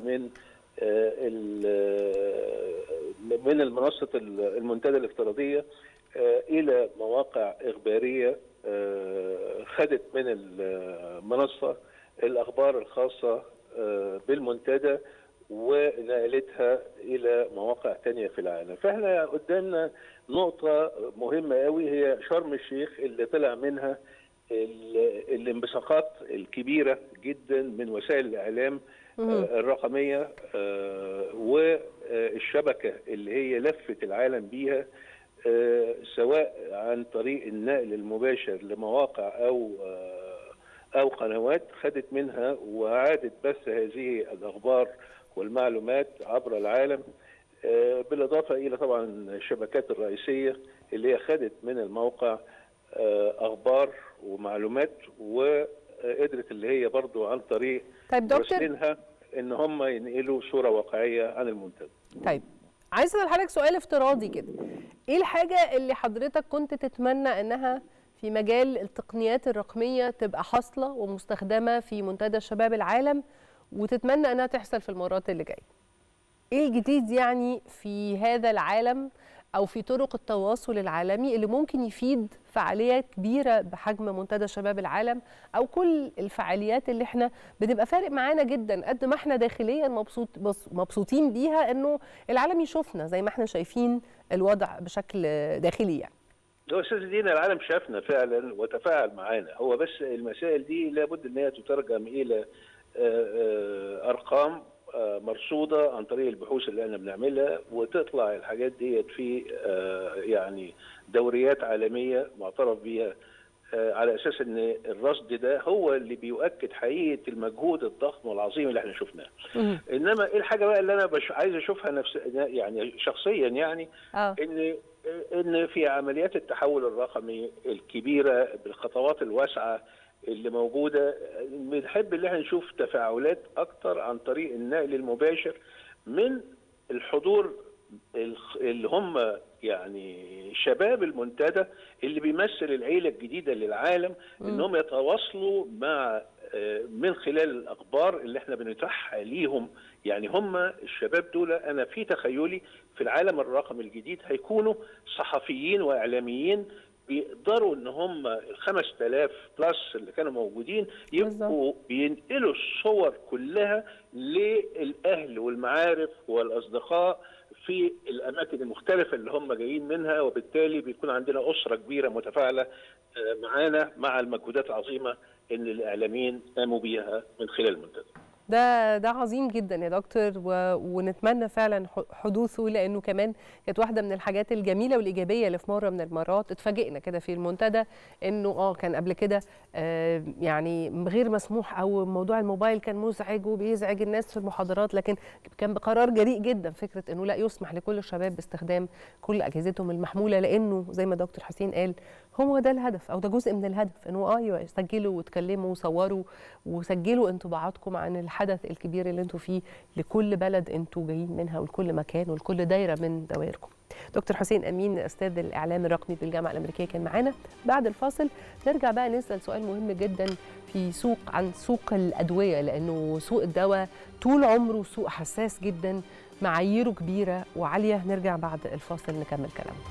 من المنصة المنتدى الافتراضية إلى مواقع إخبارية خدت من المنصة الأخبار الخاصة بالمنتدى ونقلتها إلى مواقع تانية في العالم. فإحنا قدامنا نقطة مهمة قوي هي شرم الشيخ اللي طلع منها الانبثاقات الكبيرة جدا من وسائل الإعلام الرقمية والشبكة اللي هي لفت العالم بيها، سواء عن طريق النقل المباشر لمواقع أو قنوات خدت منها وعادت بث هذه الأخبار والمعلومات عبر العالم، بالإضافة إلى طبعا الشبكات الرئيسية اللي هي خدت من الموقع أخبار ومعلومات وقدرت اللي هي برضو عن طريق مراسلينها إن هم ينقلوا صورة واقعية عن المنتدى. طيب عايز أسأل حضرتك سؤال افتراضي كده، إيه الحاجة اللي حضرتك كنت تتمنى إنها في مجال التقنيات الرقمية تبقى حاصلة ومستخدمة في منتدى شباب العالم وتتمنى إنها تحصل في المرات اللي جاية؟ إيه الجديد يعني في هذا العالم أو في طرق التواصل العالمي اللي ممكن يفيد فعاليات كبيرة بحجم منتدى شباب العالم، أو كل الفعاليات اللي احنا بتبقى فارق معانا جدا قد ما احنا داخليا مبسوطين بيها إنه العالم يشوفنا زي ما احنا شايفين الوضع بشكل داخلي يعني. هو استاذ دينا العالم شافنا فعلا وتفاعل معانا، هو بس المسائل دي لابد ان هي تترجم الى ارقام مرصوده عن طريق البحوث اللي احنا بنعملها، وتطلع الحاجات ديت في يعني دوريات عالميه معترف بيها، على اساس ان الرصد ده هو اللي بيؤكد حقيقه المجهود الضخم والعظيم اللي احنا شفناه. انما ايه الحاجه بقى اللي انا عايز اشوفها يعني شخصيا، يعني ان في عمليات التحول الرقمي الكبيره بالخطوات الواسعه اللي موجوده، بنحب ان احنا نشوف تفاعلات اكتر عن طريق النقل المباشر من الحضور اللي هم يعني شباب المنتدى اللي بيمثل العيله الجديده للعالم، انهم يتواصلوا مع من خلال الاخبار اللي احنا بنتاحها ليهم. يعني هم الشباب دول انا في تخيلي في العالم الرقمي الجديد هيكونوا صحفيين واعلاميين بيقدروا ان هم ال 5000 بلس اللي كانوا موجودين يبقوا بينقلوا الصور كلها للاهل والمعارف والاصدقاء في الاماكن المختلفه اللي هم جايين منها، وبالتالي بيكون عندنا اسره كبيره متفاعله معانا مع المجهودات العظيمه ان الاعلاميين قاموا بيها من خلال المنتدى. ده عظيم جدا يا دكتور، ونتمنى فعلا حدوثه، لانه كمان كانت واحده من الحاجات الجميله والايجابيه اللي في مره من المرات اتفاجئنا كده في المنتدى انه كان قبل كده يعني غير مسموح، او موضوع الموبايل كان مزعج وبيزعج الناس في المحاضرات، لكن كان بقرار جريء جدا فكره انه لا يسمح لكل الشباب باستخدام كل اجهزتهم المحموله، لانه زي ما دكتور حسين قال هو ده الهدف، او ده جزء من الهدف، انه ايوه سجلوا واتكلموا وصوروا وسجلوا انطباعاتكم عن الحدث الكبير اللي انتوا فيه لكل بلد انتوا جايين منها ولكل مكان ولكل دايره من دوائركم. دكتور حسين امين استاذ الاعلام الرقمي بالجامعه الامريكيه كان معانا. بعد الفاصل نرجع بقى نسال سؤال مهم جدا في عن سوق الادويه، لانه سوق الدواء طول عمره سوق حساس جدا، معاييره كبيره وعاليه. نرجع بعد الفاصل نكمل كلامنا.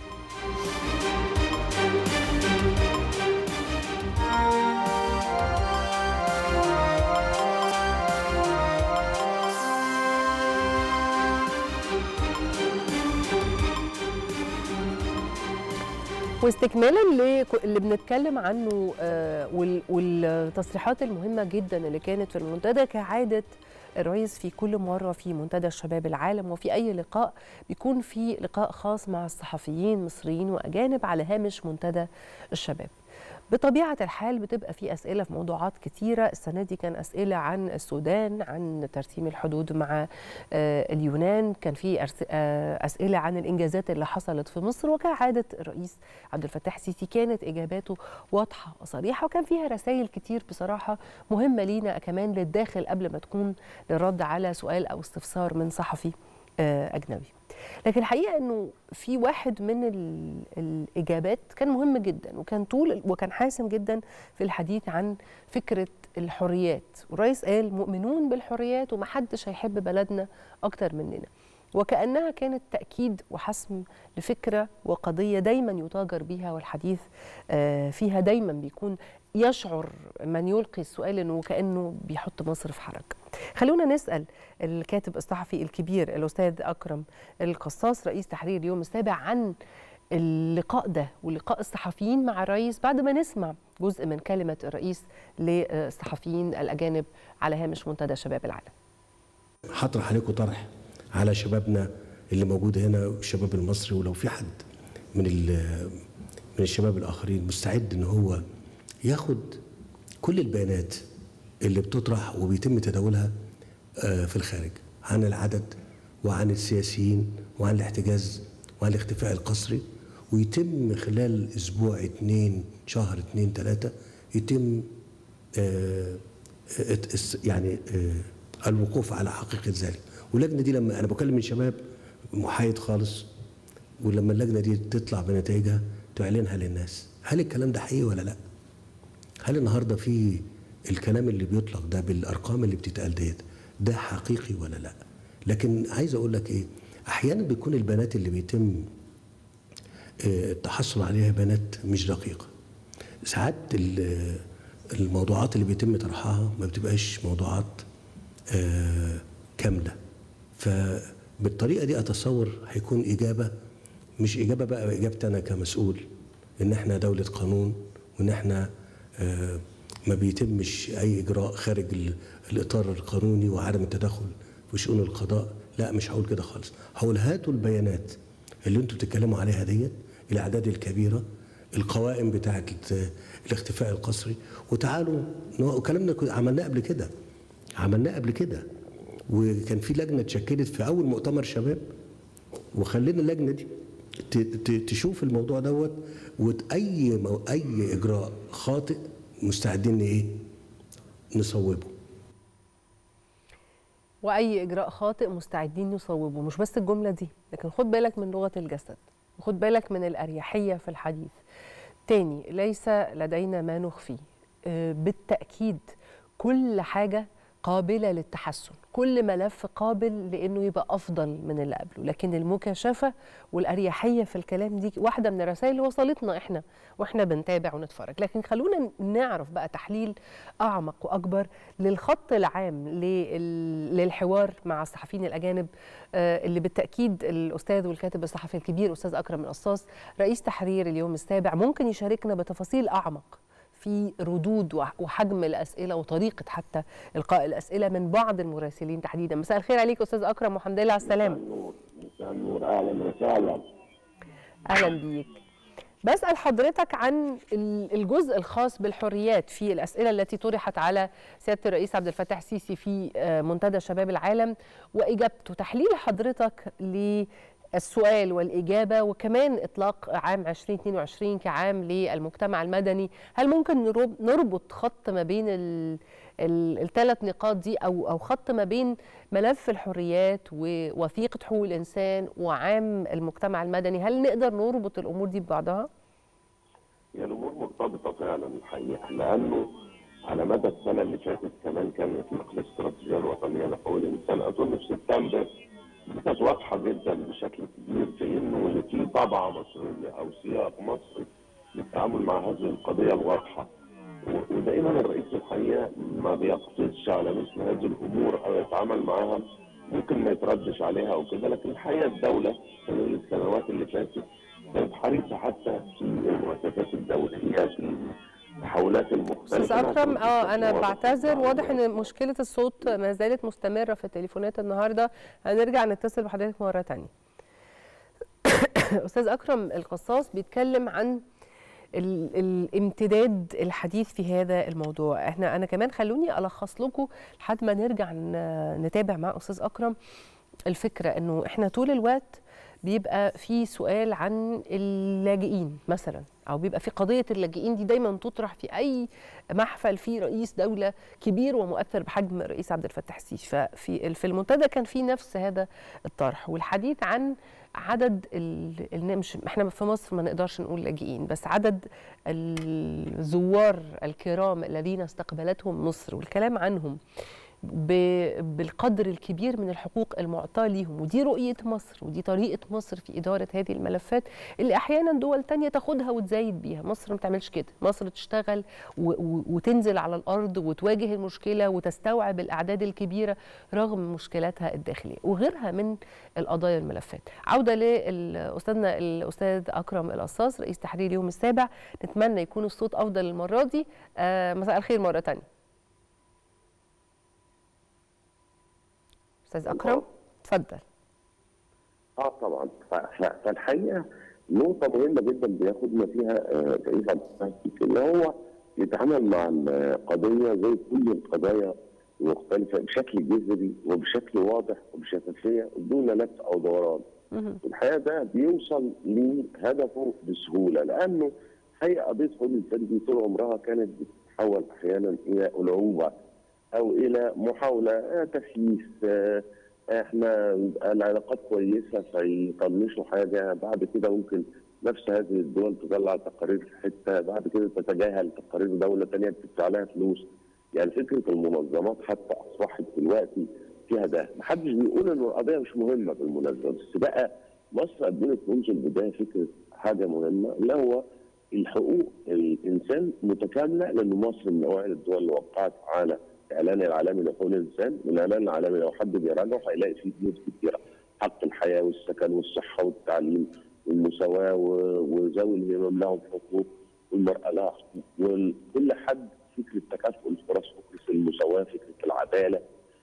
واستكمالا اللي بنتكلم عنه والتصريحات المهمة جدا اللي كانت في المنتدى، كعادة الرئيس في كل مرة في منتدى شباب العالم وفي أي لقاء بيكون في لقاء خاص مع الصحفيين مصريين وأجانب على هامش منتدى الشباب. بطبيعة الحال بتبقى في أسئلة في موضوعات كتيرة. السنة دي كان أسئلة عن السودان، عن ترسيم الحدود مع اليونان، كان في أسئلة عن الإنجازات اللي حصلت في مصر، وكعادة الرئيس عبد الفتاح السيسي كانت إجاباته واضحة وصريحة، وكان فيها رسائل كتير بصراحة مهمة لينا كمان للداخل قبل ما تكون للرد على سؤال أو استفسار من صحفي أجنبي. لكن الحقيقة أنه في واحد من الإجابات كان مهم جدا وكان حاسم جدا في الحديث عن فكرة الحريات، والرئيس قال مؤمنون بالحريات ومحدش هيحب بلدنا أكتر مننا، وكأنها كانت تأكيد وحسم لفكرة وقضية دايما يتاجر بيها، والحديث فيها دايما بيكون يشعر من يلقي السؤال أنه كأنه بيحط مصر في حرج. خلونا نسأل الكاتب الصحفي الكبير الأستاذ أكرم القصاص رئيس تحرير اليوم السابع عن اللقاء ده ولقاء الصحفيين مع الرئيس، بعد ما نسمع جزء من كلمة الرئيس للصحفيين الأجانب على هامش منتدى شباب العالم. هطرح عليكم طرح على شبابنا اللي موجود هنا والشباب المصري، ولو في حد من الشباب الآخرين مستعد إن هو ياخد كل البيانات اللي بتطرح وبيتم تداولها في الخارج عن العدد وعن السياسيين وعن الاحتجاز وعن الاختفاء القسري، ويتم خلال أسبوع 2 شهر 2 3 يتم يعني الوقوف على حقيقة ذلك. واللجنة دي لما أنا بكلم من شباب محايد خالص، ولما اللجنة دي تطلع بنتائجها تعلنها للناس، هل الكلام ده حقيقي ولا لا؟ هل النهارده في الكلام اللي بيطلق ده بالارقام اللي بتتقال ديت ده حقيقي ولا لا؟ لكن عايز اقول لك ايه، احيانا بيكون البيانات اللي بيتم التحصل عليها بيانات مش دقيقة. ساعات الموضوعات اللي بيتم طرحها ما بتبقاش موضوعات كاملة، فبالطريقة دي أتصور هيكون إجابة، مش إجابة بقى إجابتي أنا كمسؤول إن إحنا دولة قانون وإن إحنا ما بيتمش أي إجراء خارج الإطار القانوني وعدم التدخل في شؤون القضاء. لا، مش هقول كده خالص. هقول هاتوا البيانات اللي انتوا بتتكلموا عليها ديت، الأعداد الكبيرة، القوائم بتاعة الاختفاء القسري، وتعالوا وكلامنا عملناه قبل كده وكان في لجنة اتشكلت في أول مؤتمر شباب، وخلينا اللجنة دي تشوف الموضوع دوت، وأي إجراء خاطئ مستعدين نصوبه. واي اجراء خاطئ مستعدين نصوبه. مش بس الجمله دي، لكن خد بالك من لغه الجسد وخد بالك من الاريحيه في الحديث. تاني، ليس لدينا ما نخفيه. بالتاكيد كل حاجه قابله للتحسن، كل ملف قابل لانه يبقى افضل من اللي قبله، لكن المكاشفه والاريحيه في الكلام دي واحده من الرسائل اللي وصلتنا واحنا بنتابع ونتفرج. لكن خلونا نعرف بقى تحليل اعمق واكبر للخط العام للحوار مع الصحفيين الاجانب، اللي بالتاكيد الاستاذ والكاتب الصحفي الكبير استاذ اكرم القصاص رئيس تحرير اليوم السابع ممكن يشاركنا بتفاصيل اعمق في ردود وحجم الأسئلة وطريقة حتى إلقاء الأسئلة من بعض المراسلين تحديدا. مساء الخير عليك أستاذ أكرم، والحمد لله على السلامة. مساء النور، أهلا وسهلا. أهلا بيك. بسأل حضرتك عن الجزء الخاص بالحريات في الأسئلة التي طرحت على سيادة الرئيس عبد الفتاح السيسي في منتدى شباب العالم وإجابته. تحليل حضرتك السؤال والإجابة وكمان إطلاق عام 2022 كعام للمجتمع المدني، هل ممكن نربط خط ما بين الثلاث نقاط دي أو خط ما بين ملف الحريات ووثيقة حقوق الإنسان وعام المجتمع المدني؟ هل نقدر نربط الأمور دي ببعضها؟ هي الأمور مرتبطة فعلا الحقيقة، لأنه على مدى السنة اللي فاتت كمان كانت الاستراتيجية الوطنية لحقوق الإنسان أظن في سبتمبر كانت واضحه جدا بشكل كبير في انه في طبعه مصريه او سياق مصري للتعامل مع هذه القضيه الواضحه، ودائما الرئيس الحقيقه ما بيقتصش على مثل هذه الامور او يتعامل معها، ممكن ما يتردش عليها او كده، لكن الحقيقه الدوله خلال السنوات اللي فاتت كانت حريصه حتى في المؤسسات الدوليه في التحولات المختلفه. استاذ اكرم، انا بعتذر، واضح ان مشكله الصوت ما زالت مستمره في التليفونات النهارده، هنرجع نتصل بحضرتك مره ثانيه. استاذ اكرم القصاص بيتكلم عن الامتداد الحديث في هذا الموضوع. انا كمان خلوني الخص لكم لحد ما نرجع نتابع مع استاذ اكرم الفكره انه احنا طول الوقت بيبقى في سؤال عن اللاجئين مثلا، او بيبقى في قضيه اللاجئين دي دايما تطرح في اي محفل في رئيس دوله كبير ومؤثر بحجم الرئيس عبد الفتاح السيسي. ففي المنتدى كان في نفس هذا الطرح والحديث عن عدد مش احنا في مصر ما نقدرش نقول لاجئين، بس عدد الزوار الكرام الذين استقبلتهم مصر والكلام عنهم بالقدر الكبير من الحقوق المعطاة ليهم. ودي رؤية مصر ودي طريقة مصر في إدارة هذه الملفات اللي أحيانا دول تانية تاخدها وتزايد بيها. مصر ما بتعملش كده، مصر تشتغل وتنزل على الأرض وتواجه المشكلة وتستوعب الأعداد الكبيرة رغم مشكلاتها الداخلية وغيرها من القضايا والملفات. عودة لأستاذنا الأستاذ أكرم القصاص رئيس تحرير اليوم السابع، نتمنى يكون الصوت أفضل المرة دي. مساء الخير مرة تانية استاذ اكرم، اتفضل. طبعا، فالحقيقه نقطه مهمه جدا بياخدنا فيها رئيس عبد الفتاح السيسي اللي هو يتعامل مع القضيه زي كل القضايا المختلفه بشكل جذري وبشكل واضح وبشفافيه دون لف او دوران. الحقيقه ده بيوصل لهدفه بسهوله، لانه هي قضيه حقوق الانسان دي طول عمرها كانت بتتحول احيانا الى ألعوبة او الى محاوله تسييس، احنا العلاقات كويسه فيطنشوا حاجه، بعد كده ممكن نفس هذه الدول تطلع تقارير في حته، بعد كده تتجاهل تقارير دوله ثانيه بتدفع لها فلوس. يعني فكره المنظمات حتى اصبحت دلوقتي فيها ده، محدش بيقول ان القضيه مش مهمه بالمناسبه، بس بقى مصر قدمت منذ البدايه فكره حاجه مهمه اللي هو الحقوق الانسان متكامله، لان مصر من اوائل الدول اللي وقعت على الاعلان العالمي لحقوق الانسان. والاعلان العالمي لو حد بيراجعه هيلاقي فيه بنود كتيره: حق الحياه والسكن والصحه والتعليم والمساواه وذوي الهمم لهم حقوق والمراه لها حقوق، وكل حد فكره تكافؤ الفرص، فكره المساواه، فكره العداله.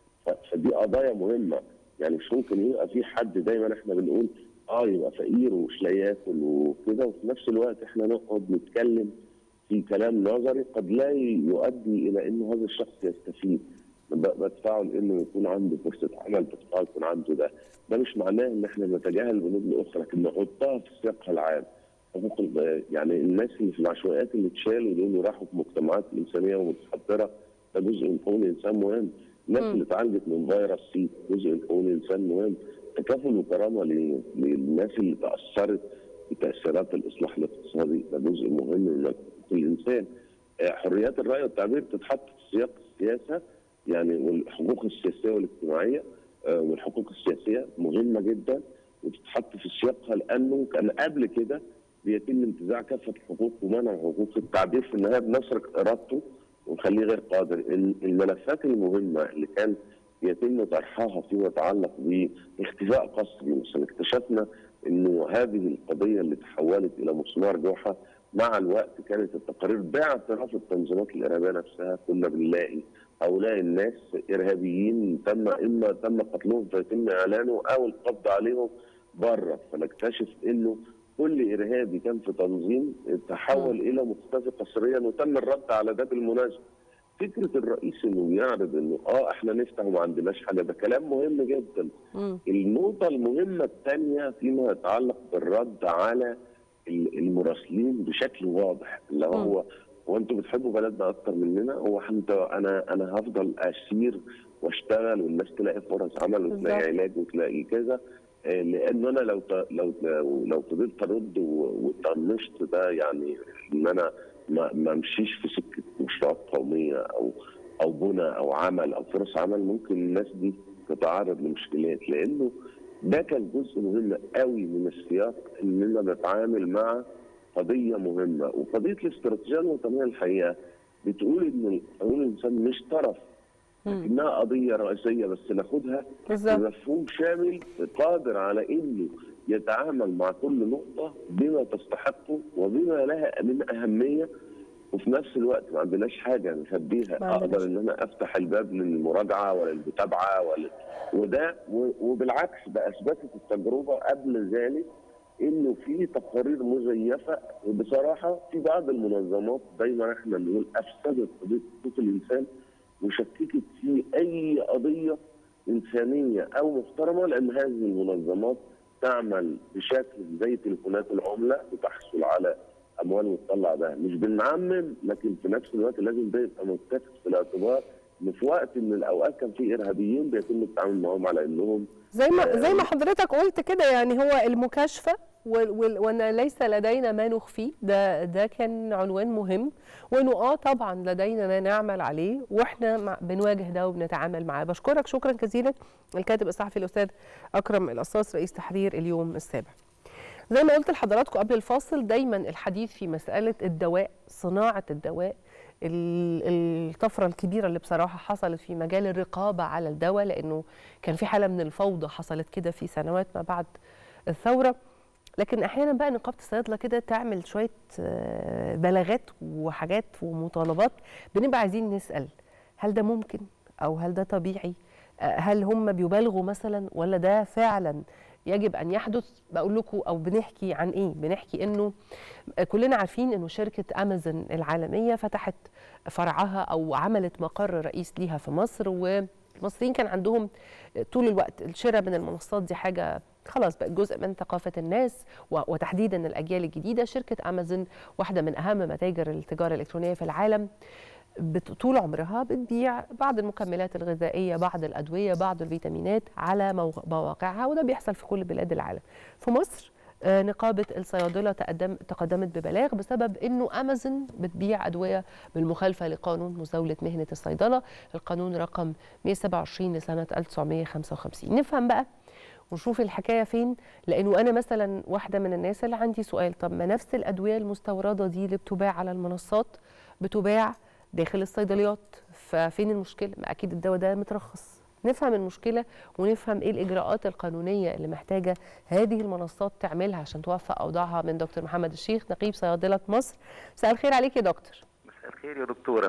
فدي قضايا مهمه. يعني مش ممكن يبقى في حد دايما احنا بنقول يبقى فقير ومش لاقي ياكل وكده، وفي نفس الوقت احنا نقعد نتكلم في كلام نظري قد لا يؤدي الى انه هذا الشخص يستفيد. بدفعه لانه يكون عنده فرصه عمل، بدفعه يكون عنده ده مش معناه ان احنا نتجاهل بنود الاخرى، لكن نحطها في سياقها العام. حقوق يعني الناس اللي في العشوائيات اللي اتشالوا دول وراحوا في مجتمعات انسانيه ومتحضره، ده جزء من حقوق الانسان مهم. الناس اللي اتعالجت من فيروس سي جزء من حقوق الانسان مهم. تكافل وكرامه للناس اللي تاثرت بتاثيرات الاصلاح الاقتصادي، ده جزء مهم من حقوق الانسان. حريات الراي والتعبير تتحط في سياق السياسه، يعني والحقوق السياسيه والاجتماعيه والحقوق السياسيه مهمه جدا وتتحط في سياقها، لانه كان قبل كده بيتم انتزاع كافه الحقوق ومنع حقوق التعبير، في النهايه بنسرق ارادته ونخليه غير قادر. الملفات المهمه اللي كان يتم طرحها فيما يتعلق باختفاء قسري مثلا، اكتشفنا انه هذه القضيه اللي تحولت الى مسمار جحا مع الوقت كانت التقارير باعتراف التنظيمات الارهابيه نفسها. كنا بنلاقي هؤلاء الناس ارهابيين اما تم قتلهم فيتم اعلانه او القبض عليهم بره، فنكتشف انه كل ارهابي كان في تنظيم تحول الى مختفي قسريا وتم الرد على ده بالمناسبه. فكره الرئيس انه يعرض انه احنا نفتح وما عندناش حاجه، ده كلام مهم جدا. النقطه المهمه الثانيه فيما يتعلق بالرد على المراسلين بشكل واضح، اللي هو انتوا بتحبوا بلدنا اكتر مننا، انا هفضل اسير واشتغل والناس تلاقي فرص عمل وتلاقي علاج وتلاقي كذا، لان انا لو فضلت ارد وطنشت ده يعني ان انا ما امشيش في سكه مشروعات قوميه او بنى او عمل او فرص عمل، ممكن الناس دي تتعرض لمشكلات. لانه ده كان جزء مهم قوي من السياق اننا نتعامل مع قضيه مهمه، وقضيه الاستراتيجيه الوطنيه الحقيقه بتقول ان حقوق الانسان مش طرف، لكنها قضيه رئيسيه، بس ناخدها بمفهوم شامل قادر على انه يتعامل مع كل نقطه بما تستحقه وبما لها من اهميه، وفي نفس الوقت ما عندناش حاجه نخبيها. اقدر ان انا افتح الباب للمراجعه وللمتابعه وبالعكس ده اثبتت التجربه قبل ذلك انه في تقارير مزيفه. وبصراحه في بعض المنظمات دايما احنا بنقول افسدت قضيه حقوق الانسان وشككت في اي قضيه انسانيه او محترمه، لان هذه المنظمات تعمل بشكل زي تليفونات العمله بتحصل على اموال وتطلع ده. مش بنعمم، لكن في نفس الوقت لازم ده يبقى متاخد في الاعتبار ان في وقت من الاوقات كان في ارهابيين بيتم التعامل معهم على انهم زي ما حضرتك قلت كده، يعني هو المكاشفه وان ليس لدينا ما نخفيه، ده كان عنوان مهم، وانه طبعا لدينا ما نعمل عليه واحنا بنواجه ده وبنتعامل معاه. بشكرك شكرا جزيلا الكاتب الصحفي الاستاذ اكرم القصاص رئيس تحرير اليوم السابع. زي ما قلت لحضراتكم قبل الفاصل، دايما الحديث في مساله الدواء، صناعه الدواء، الطفره الكبيره اللي بصراحه حصلت في مجال الرقابه على الدواء، لانه كان في حاله من الفوضى حصلت كده في سنوات ما بعد الثوره. لكن احيانا بقى نقابه الصيادله كده تعمل شويه بلاغات وحاجات ومطالبات، بنبقى عايزين نسال هل ده ممكن او هل ده طبيعي؟ هل هم بيبالغوا مثلا ولا ده فعلا يجب ان يحدث؟ بقول لكم او بنحكي عن ايه؟ بنحكي انه كلنا عارفين انه شركه امازون العالميه فتحت فرعها او عملت مقر رئيس ليها في مصر، والمصريين كان عندهم طول الوقت الشراء من المنصات دي حاجه خلاص بقت جزء من ثقافه الناس وتحديدا الاجيال الجديده. شركه امازون واحده من اهم متاجر التجاره الالكترونيه في العالم، طول عمرها بتبيع بعض المكملات الغذائيه، بعض الادويه، بعض الفيتامينات على مواقعها، وده بيحصل في كل بلاد العالم. في مصر نقابه الصيادله تقدمت ببلاغ بسبب انه امازون بتبيع ادويه بالمخالفه لقانون مزاوله مهنه الصيدله، القانون رقم 127 لسنه 1955. نفهم بقى ونشوف الحكايه فين. لانه انا مثلا واحده من الناس اللي عندي سؤال، طب ما نفس الادويه المستورده دي اللي بتباع على المنصات بتباع داخل الصيدليات، ففين المشكله؟ ما اكيد الدواء ده مترخص. نفهم المشكله ونفهم ايه الاجراءات القانونيه اللي محتاجه هذه المنصات تعملها عشان توفق اوضاعها. من دكتور محمد الشيخ، نقيب صيادله مصر. مساء الخير عليك يا دكتور. مساء الخير يا دكتوره.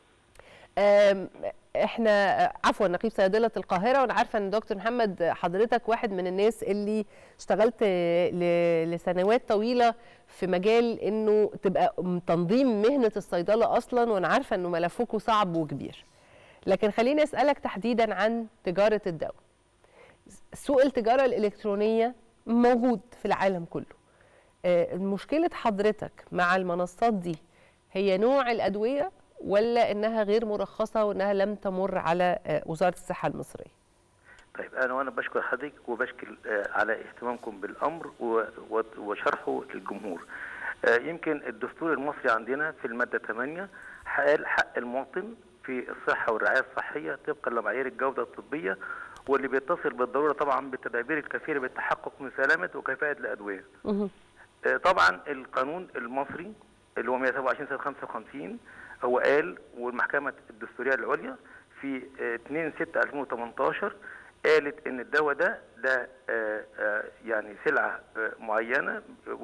احنا عفوا نقيب صيادله القاهره، وانا عارفه ان دكتور محمد حضرتك واحد من الناس اللي اشتغلت لسنوات طويله في مجال انه تبقى تنظيم مهنه الصيدله اصلا، وانا عارفه انه ملفكم صعب وكبير. لكن خليني اسالك تحديدا عن تجاره الدواء. سوق التجاره الالكترونيه موجود في العالم كله. مشكله حضرتك مع المنصات دي هي نوع الادويه ولا انها غير مرخصه وانها لم تمر على وزاره الصحه المصريه؟ طيب انا بشكر حضرتك وبشكر على اهتمامكم بالامر وشرحه للجمهور. يمكن الدستور المصري عندنا في الماده 8 قال حق المواطن في الصحه والرعايه الصحيه طبقا لمعايير الجوده الطبيه، واللي بيتصل بالضروره طبعا بالتدابير الكفيله بالتحقق من سلامه وكفاءه الادويه. طبعا القانون المصري اللي هو 127 سنه 55 هو قال، والمحكمة الدستورية العليا في 2/6/2018 قالت إن الدواء ده يعني سلعة معينة،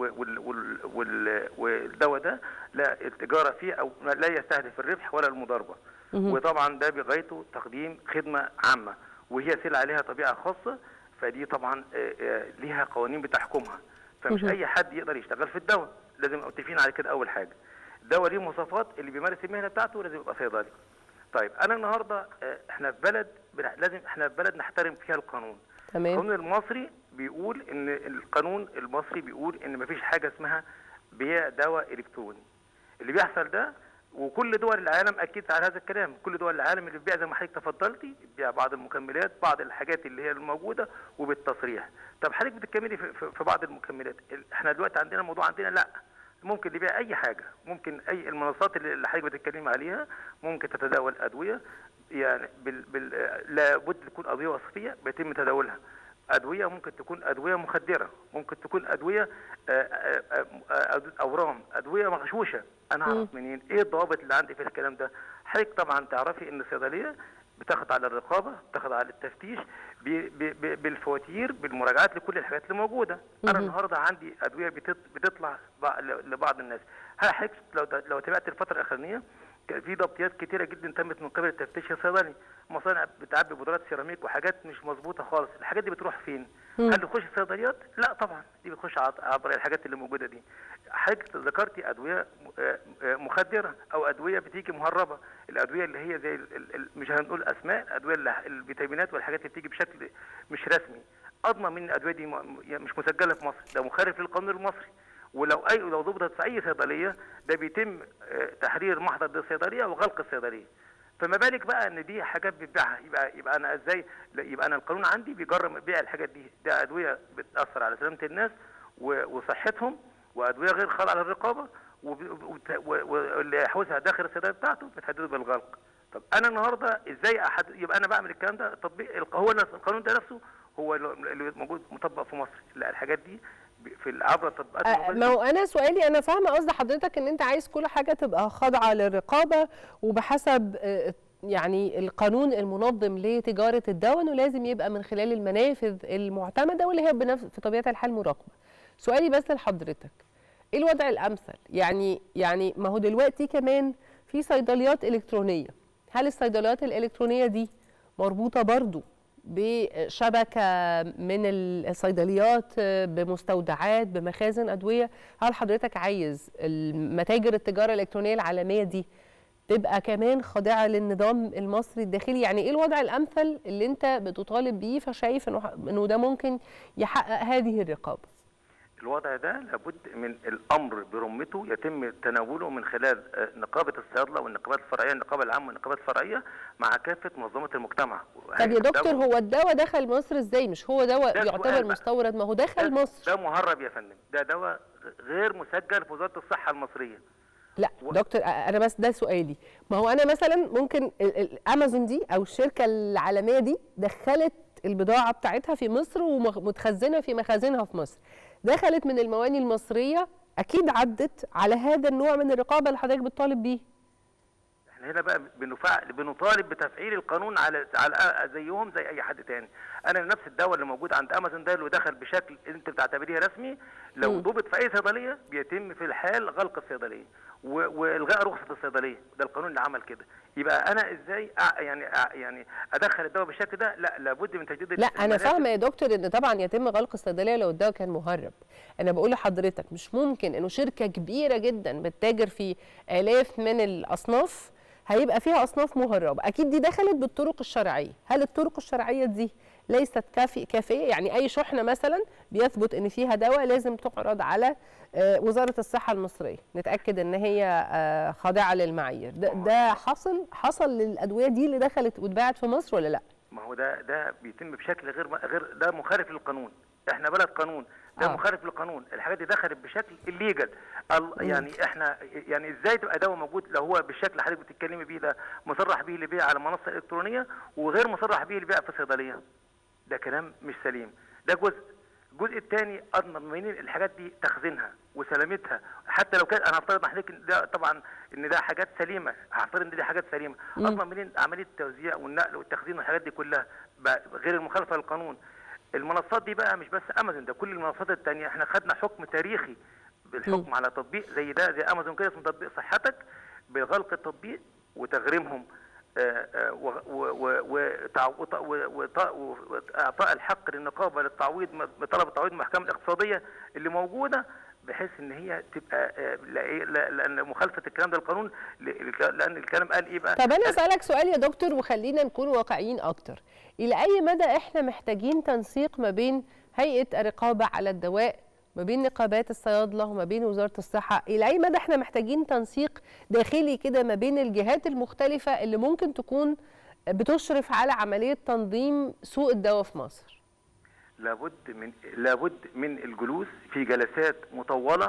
والدواء ده لا التجارة فيه أو لا يستهدف الربح ولا المضاربة. وطبعا ده بغايته تقديم خدمة عامة، وهي سلعة لها طبيعة خاصة، فدي طبعا ليها قوانين بتحكمها، فمش أي حد يقدر يشتغل في الدواء، لازم نبقى متفقين على كده أول حاجة. الدواء ليه مواصفات، اللي بيمارس المهنه بتاعته لازم يبقى صيدلي. طيب انا النهارده احنا في بلد نحترم فيها القانون. تمام. القانون المصري بيقول ان مفيش حاجه اسمها بيع دواء الكتروني. اللي بيحصل ده، وكل دول العالم اكيد على هذا الكلام، كل دول العالم اللي بتبيع زي ما حضرتك تفضلتي بتبيع بعض المكملات، بعض الحاجات اللي هي الموجوده وبالتصريح. طب حضرتك بتتكلمي في بعض المكملات، احنا دلوقتي عندنا موضوع لا ممكن يبيع اي حاجه، ممكن اي المنصات اللي حضرتك بتتكلم عليها ممكن تتداول ادويه، يعني لابد تكون ادويه وصفيه بيتم تداولها. ادويه ممكن تكون ادويه مخدره، ممكن تكون ادويه اورام، ادويه مغشوشه. انا اعرف منين؟ ايه الضوابط اللي عندي في الكلام ده؟ حضرتك طبعا تعرفي ان الصيدليه بتاخد على الرقابه، بتاخد على التفتيش بالفواتير، بالمراجعات لكل الحاجات اللي موجوده. انا النهارده عندي ادويه بتطلع لبعض الناس. حضرتك لو تابعت الفتره الاخرانيه كان في ضبطيات كتيره جدا تمت من قبل التفتيش الصيدلي، مصانع بتعبي بودرات سيراميك وحاجات مش مظبوطه خالص. الحاجات دي بتروح فين؟ هل بتخش الصيدليات؟ لا طبعا، دي بتخش عبر الحاجات اللي موجوده دي. حضرتك ذكرتي ادويه مخدره او ادويه بتيجي مهربه، الادويه اللي هي زي مش هنقول اسماء، ادويه الفيتامينات والحاجات اللي بتيجي بشكل مش رسمي. اضمن من الادويه دي مش مسجله في مصر، ده مخالف للقانون المصري. لو ضبطت في اي صيدليه ده بيتم تحرير محضر الصيدليه وغلق الصيدليه. فما بالك بقى ان دي حاجات بتبيعها، يبقى انا ازاي؟ يبقى انا القانون عندي بيجرم بيع الحاجات دي. ده ادويه بتاثر على سلامه الناس وصحتهم، وادويه غير خاضعه للرقابه، واللي يحوزها داخل الصيدليه بتاعته بتهدده بالغلق. طب انا النهارده ازاي يبقى انا بعمل الكلام ده؟ تطبيق هو القانون ده نفسه هو اللي موجود مطبق في مصر. لا الحاجات دي في عبر التطبيقات. ما هو انا سؤالي، انا فاهمه قصد حضرتك ان انت عايز كل حاجه تبقى خاضعه للرقابه وبحسب يعني القانون المنظم لتجاره الدواء، انه لازم يبقى من خلال المنافذ المعتمده واللي هي في طبيعه الحال مراقبه. سؤالي بس لحضرتك، ايه الوضع الامثل؟ يعني ما هو دلوقتي كمان في صيدليات الكترونيه، هل الصيدليات الالكترونيه دي مربوطه برضو بشبكه من الصيدليات، بمستودعات، بمخازن ادويه؟ هل حضرتك عايز المتاجر التجاره الالكترونيه العالميه دي تبقى كمان خاضعه للنظام المصري الداخلي؟ يعني ايه الوضع الامثل اللي انت بتطالب بيه فشايف انه ده ممكن يحقق هذه الرقابه؟ الوضع ده لابد من الامر برمته يتم تناوله من خلال نقابه الصيادله والنقابات الفرعيه، النقابه العامه والنقابات الفرعيه مع كافه منظمه المجتمع. طب يا دكتور، هو الدواء دخل مصر ازاي؟ مش هو دواء يعتبر مستورد؟ ما هو دخل مصر. ده مهرب يا فندم، ده دواء غير مسجل في وزاره الصحه المصريه. لا دكتور، انا بس ده سؤالي. ما هو انا مثلا ممكن امازون دي او الشركه العالميه دي دخلت البضاعه بتاعتها في مصر ومتخزنه في مخازنها في مصر، دخلت من المواني المصريه، اكيد عدت على هذا النوع من الرقابه اللي حضرتك بتطالب بيه. احنا هنا بقى بنطالب بتفعيل القانون على زيهم زي اي حد تاني. انا نفس الدواء اللي موجود عند امازون ده اللي دخل بشكل انت بتعتبريه رسمي، لو ضبط في اي صيدليه بيتم في الحال غلق الصيدليه والغاء رخصه الصيدليه، ده القانون اللي عمل كده. يبقى انا ازاي يعني ادخل الدواء بالشكل ده؟ لا، لابد من تجديد. لا انا فاهمه يا دكتور ان طبعا يتم غلق الصيدليه لو الدواء كان مهرب. انا بقول لحضرتك مش ممكن انه شركه كبيره جدا بتتاجر في الاف من الاصناف هيبقى فيها اصناف مهربه، اكيد دي دخلت بالطرق الشرعيه. هل الطرق الشرعيه دي ليست كافيه؟ يعني اي شحنه مثلا بيثبت ان فيها دواء لازم تعرض على وزاره الصحه المصريه، نتاكد ان هي خاضعه للمعايير. ده حصل للادويه دي اللي دخلت واتباعت في مصر ولا لا؟ ما هو ده بيتم بشكل غير ده مخالف للقانون. احنا بلد قانون، ده مخالف للقانون. الحاجات دي دخلت بشكل الليجل. يعني احنا يعني ازاي تبقى دواء موجود لو هو بالشكل اللي حضرتك بتتكلمي بيه ده مصرح به للبيع على منصه الكترونيه وغير مصرح به للبيع في صيدليه؟ ده كلام مش سليم. ده جزء. الجزء الثاني اضمن منين الحاجات دي تخزينها وسلامتها، حتى لو كان انا هفترض حضرتك ده طبعا ان ده حاجات سليمه، هفترض ان دي حاجات سليمه، اضمن منين عمليه التوزيع والنقل والتخزين والحاجات دي كلها غير المخالفه للقانون. المنصات دي بقى مش بس امازون، ده كل المنصات الثانيه احنا خدنا حكم تاريخي بالحكم على تطبيق زي ده زي امازون كده اسمه تطبيق صحتك بغلق التطبيق وتغريمهم واعطاء الحق للنقابه للتعويض بطلب التعويض من المحكمه الاقتصاديه اللي موجوده، بحيث ان هي تبقى لان مخالفه الكلام ده القانون، لان الكلام قال ايه بقى. طب انا اسالك سؤال يا دكتور وخلينا نكون واقعيين اكتر، الى اي مدى احنا محتاجين تنسيق ما بين هيئه الرقابه على الدواء، ما بين نقابات الصيادله وما بين وزاره الصحه، الى اي مدى احنا محتاجين تنسيق داخلي كده ما بين الجهات المختلفه اللي ممكن تكون بتشرف على عمليه تنظيم سوق الدواء في مصر؟ لابد من الجلوس في جلسات مطوله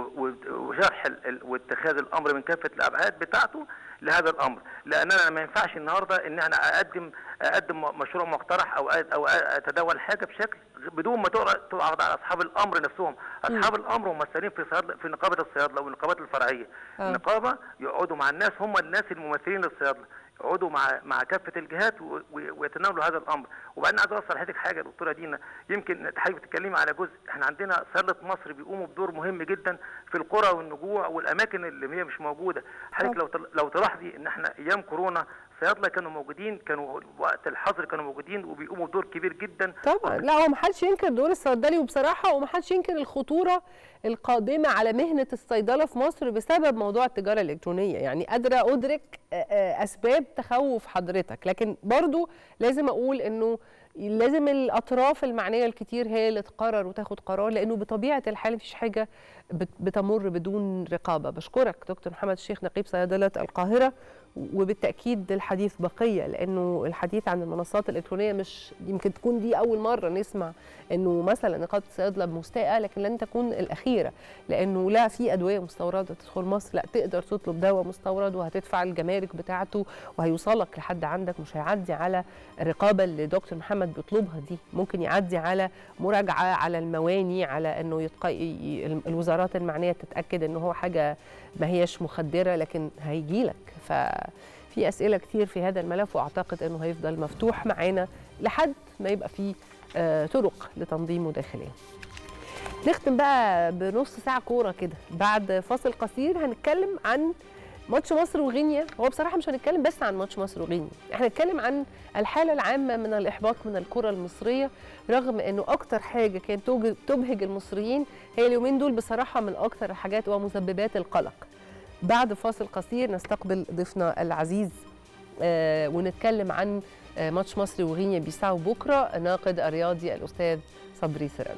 وشرح واتخاذ الامر من كافه الابعاد بتاعته لهذا الامر، لان انا ما ينفعش النهارده ان انا اقدم مشروع مقترح او اتداول حاجه بشكل بدون ما تعرض على اصحاب الامر نفسهم. اصحاب الامر ممثلين في نقابه الصيادله والنقابات الفرعيه. النقابه يقعدوا مع الناس، هم الناس الممثلين للصيادله، يقعدوا مع كافه الجهات ويتناولوا هذا الامر. وبعدين عايز اوصل لحضرتك حاجه يا دكتوره دينا، يمكن حضرتك بتتكلمي على جزء، احنا عندنا صيادله مصر بيقوموا بدور مهم جدا في القرى والنجوع والاماكن اللي هي مش موجوده. حضرتك لو تلاحظي ان احنا ايام كورونا صيادله كانوا موجودين، كانوا وقت الحظر كانوا موجودين وبيقوموا بدور كبير جدا. طبعا لا، هو ما حدش ينكر دور الصيدلي، وبصراحه وما حدش ينكر الخطوره القادمه على مهنه الصيدله في مصر بسبب موضوع التجاره الالكترونيه. يعني قادره ادرك اسباب تخوف حضرتك، لكن برضو لازم اقول انه لازم الاطراف المعنيه الكتير هي اللي تقرر وتاخد قرار، لانه بطبيعه الحال مفيش حاجه بتمر بدون رقابه. بشكرك دكتور محمد الشيخ نقيب صيدله القاهره، وبالتاكيد الحديث بقيه، لانه الحديث عن المنصات الالكترونيه مش يمكن تكون دي اول مره نسمع انه مثلا نقابه الصيادله مستاءه، لكن لن تكون الاخيره، لانه لا في ادويه مستورده تدخل مصر، لا تقدر تطلب دواء مستورد وهتدفع الجمارك بتاعته وهيوصلك لحد عندك، مش هيعدي على الرقابه اللي دكتور محمد بيطلبها دي، ممكن يعدي على مراجعه على المواني، على انه الوزارات المعنيه تتاكد انه هو حاجه ما هيش مخدره، لكن هيجي لك. ففي اسئله كتير في هذا الملف، واعتقد انه هيفضل مفتوح معانا لحد ما يبقى فيه طرق لتنظيمه داخليا. نختم بقى بنص ساعه كوره كده. بعد فاصل قصير هنتكلم عن ماتش مصر وغينيا. هو بصراحه مش هنتكلم بس عن ماتش مصر وغينيا، احنا هنتكلم عن الحاله العامه من الاحباط من الكره المصريه، رغم انه اكتر حاجه كانت تبهج المصريين هي اليومين دول بصراحه من اكتر الحاجات ومسببات القلق. بعد فاصل قصير نستقبل ضيفنا العزيز ونتكلم عن ماتش مصر وغينيا بيساو بكره، الناقد الرياضي الاستاذ صبري سراج.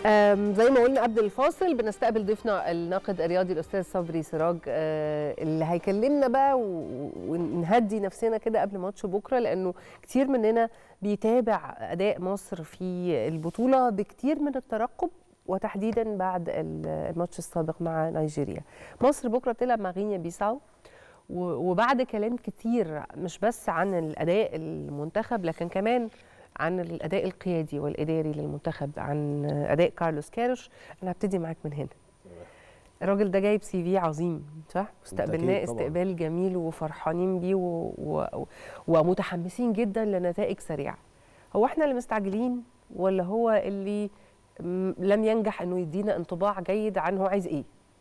زي ما قلنا قبل الفاصل بنستقبل ضيفنا الناقد الرياضي الاستاذ صبري سراج اللي هيكلمنا بقى ونهدي نفسنا كده قبل ماتش بكره، لانه كتير مننا بيتابع اداء مصر في البطوله بكتير من الترقب، وتحديدا بعد الماتش السابق مع نيجيريا. مصر بكره بتلعب مع غينيا بيساو، وبعد كلام كتير مش بس عن الاداء المنتخب لكن كمان عن الاداء القيادي والاداري للمنتخب، عن اداء كارلوس كيروش. انا هبتدي معاك من هنا. الراجل ده جايب سي في عظيم، صح؟ استقبلناه استقبال جميل وفرحانين بيه ومتحمسين جدا لنتائج سريعه. هو احنا اللي مستعجلين ولا هو اللي لم ينجح انه يدينا انطباع جيد عن هو عايز ايه؟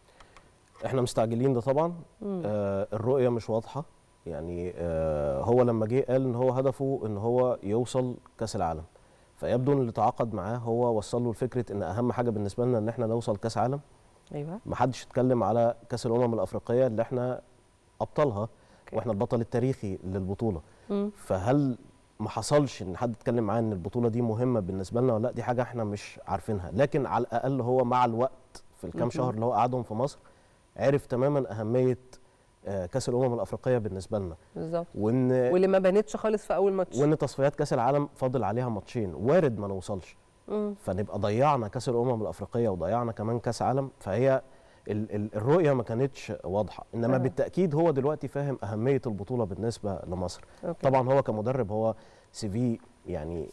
احنا مستعجلين ده طبعا. الرؤيه مش واضحه، يعني هو لما جه قال ان هو هدفه ان هو يوصل كاس العالم، فيبدو ان اللي تعاقد معاه هو وصل له الفكره ان اهم حاجه بالنسبه لنا ان احنا نوصل كاس عالم. ايوه، ما حدش اتكلم على كاس الامم الافريقيه اللي احنا ابطالها واحنا البطل التاريخي للبطوله. فهل ما حصلش ان حد اتكلم معاه ان البطوله دي مهمه بالنسبه لنا ولا لا؟ دي حاجه احنا مش عارفينها، لكن على الاقل هو مع الوقت في الكام شهر اللي هو قعدهم في مصر عرف تماما اهميه كاس الامم الافريقيه بالنسبه لنا بالظبط، واللي ما بانتش خالص في اول ماتش، وان تصفيات كاس العالم فاضل عليها ماتشين وارد ما نوصلش. فنبقى ضيعنا كاس الامم الافريقيه وضيعنا كمان كاس عالم. فهي الرؤيه ما كانتش واضحه، انما بالتاكيد هو دلوقتي فاهم اهميه البطوله بالنسبه لمصر. طبعا هو كمدرب هو سي في، يعني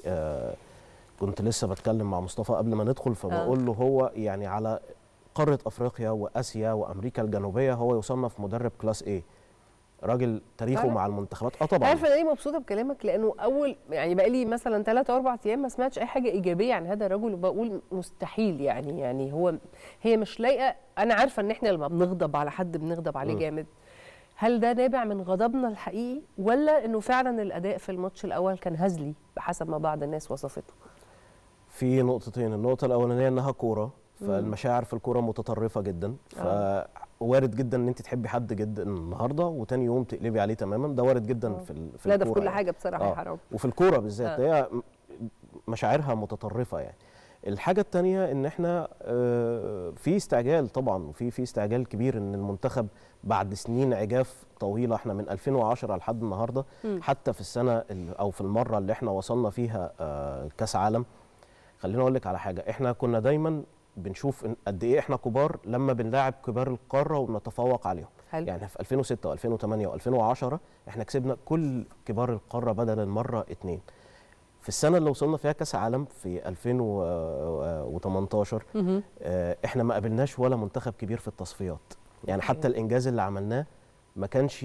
كنت لسه بتكلم مع مصطفى قبل ما ندخل فبقول له هو يعني على قاره افريقيا واسيا وامريكا الجنوبيه هو يصنف مدرب كلاس ايه. راجل تاريخه مع المنتخبات. طبعا عارفه انا ليه مبسوطه بكلامك، لانه اول يعني بقى لي مثلا 3 أو 4 ايام ما سمعتش اي حاجه ايجابيه عن هذا الرجل، وبقول مستحيل يعني هي مش لايقه. انا عارفه ان احنا لما بنغضب على حد بنغضب عليه جامد. هل ده نابع من غضبنا الحقيقي ولا انه فعلا الاداء في الماتش الاول كان هزلي بحسب ما بعض الناس وصفته؟ في نقطتين. النقطه الاولانيه انها كوره، فالمشاعر في الكوره متطرفه جدا، فوارد جدا ان انت تحبي حد جدا النهارده وتاني يوم تقلبي عليه تماما. ده وارد جدا في الكوره. لا ده في كل حاجه بصراحه يا حرام. وفي الكوره بالذات هي مشاعرها متطرفه يعني. الحاجه الثانيه ان احنا في استعجال طبعا، وفي استعجال كبير ان المنتخب بعد سنين عجاف طويله، احنا من 2010 لحد النهارده حتى في السنه او في المره اللي احنا وصلنا فيها كاس عالم. خليني اقول لك على حاجه، احنا كنا دايما بنشوف قد ايه احنا كبار لما بنلاعب كبار القاره وبنتفوق عليهم. حلو. يعني في 2006 و2008 و2010 احنا كسبنا كل كبار القاره بدل المره 2. في السنه اللي وصلنا فيها كاس عالم في 2018 احنا ما قابلناش ولا منتخب كبير في التصفيات. يعني حتى الانجاز اللي عملناه ما كانش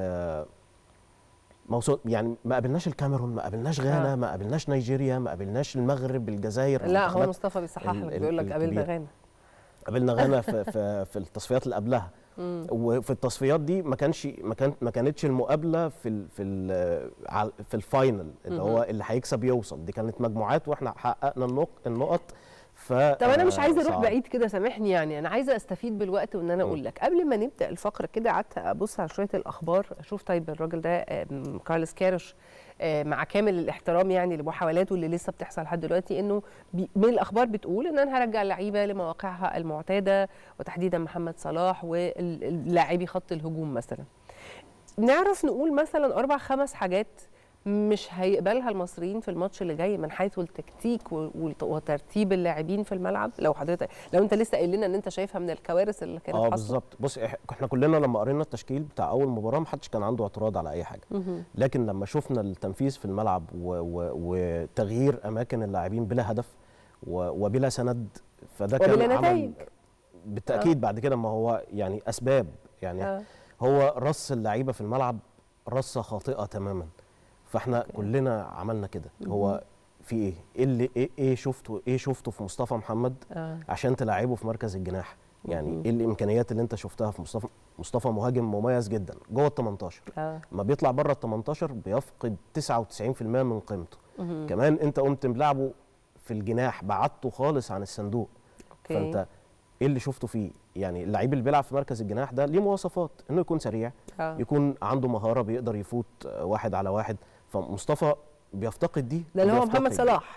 يعني ما قابلناش الكاميرون، ما قابلناش غانا، ما قابلناش نيجيريا، ما قابلناش المغرب، الجزائر. لا هو مصطفى بيصحح لك بيقول لك قابلنا غانا. قابلنا غانا في التصفيات اللي قبلها. وفي التصفيات دي ما كانتش المقابله في الفاينل اللي هو اللي هيكسب يوصل. دي كانت مجموعات واحنا حققنا النقط. طب انا مش عايزه اروح بعيد كده، سامحني، يعني انا عايزه استفيد بالوقت وان انا اقول لك قبل ما نبدا الفقره كده قعدت ابص على شويه الاخبار اشوف طيب الراجل ده كارلوس كيروش مع كامل الاحترام يعني لمحاولاته اللي لسه بتحصل لحد دلوقتي، انه من الاخبار بتقول ان انا هرجع اللعيبه لمواقعها المعتاده وتحديدا محمد صلاح واللاعبي خط الهجوم مثلا. نعرف نقول مثلا 4 5 حاجات مش هيقبلها المصريين في الماتش اللي جاي من حيث التكتيك وترتيب اللاعبين في الملعب. لو انت لسه قايل لنا ان انت شايفها من الكوارث اللي كانت حاصله. بالظبط. بص احنا كلنا لما قرينا التشكيل بتاع اول مباراه ما حدش كان عنده اعتراض على اي حاجه. لكن لما شفنا التنفيذ في الملعب وتغيير اماكن اللاعبين بلا هدف وبلا سند، فده كان وبلا نتائج بالتاكيد. بعد كده ما هو يعني اسباب يعني هو رص اللعيبه في الملعب رصه خاطئه تماما. فاحنا كلنا عملنا كده. هو في ايه شفته في مصطفى محمد عشان تلعبه في مركز الجناح؟ يعني ايه الامكانيات اللي انت شفتها في مصطفى مهاجم مميز جدا جوه ال 18. ما بيطلع بره ال 18 بيفقد 99% من قيمته. كمان انت قمت ملعبه في الجناح، بعدته خالص عن الصندوق. فانت ايه اللي شفته فيه؟ يعني اللعيب اللي بيلعب في مركز الجناح ده ليه مواصفات انه يكون سريع، يكون عنده مهاره بيقدر يفوت 1 على 1. فمصطفى بيفتقد دي. ده اللي هو محمد صلاح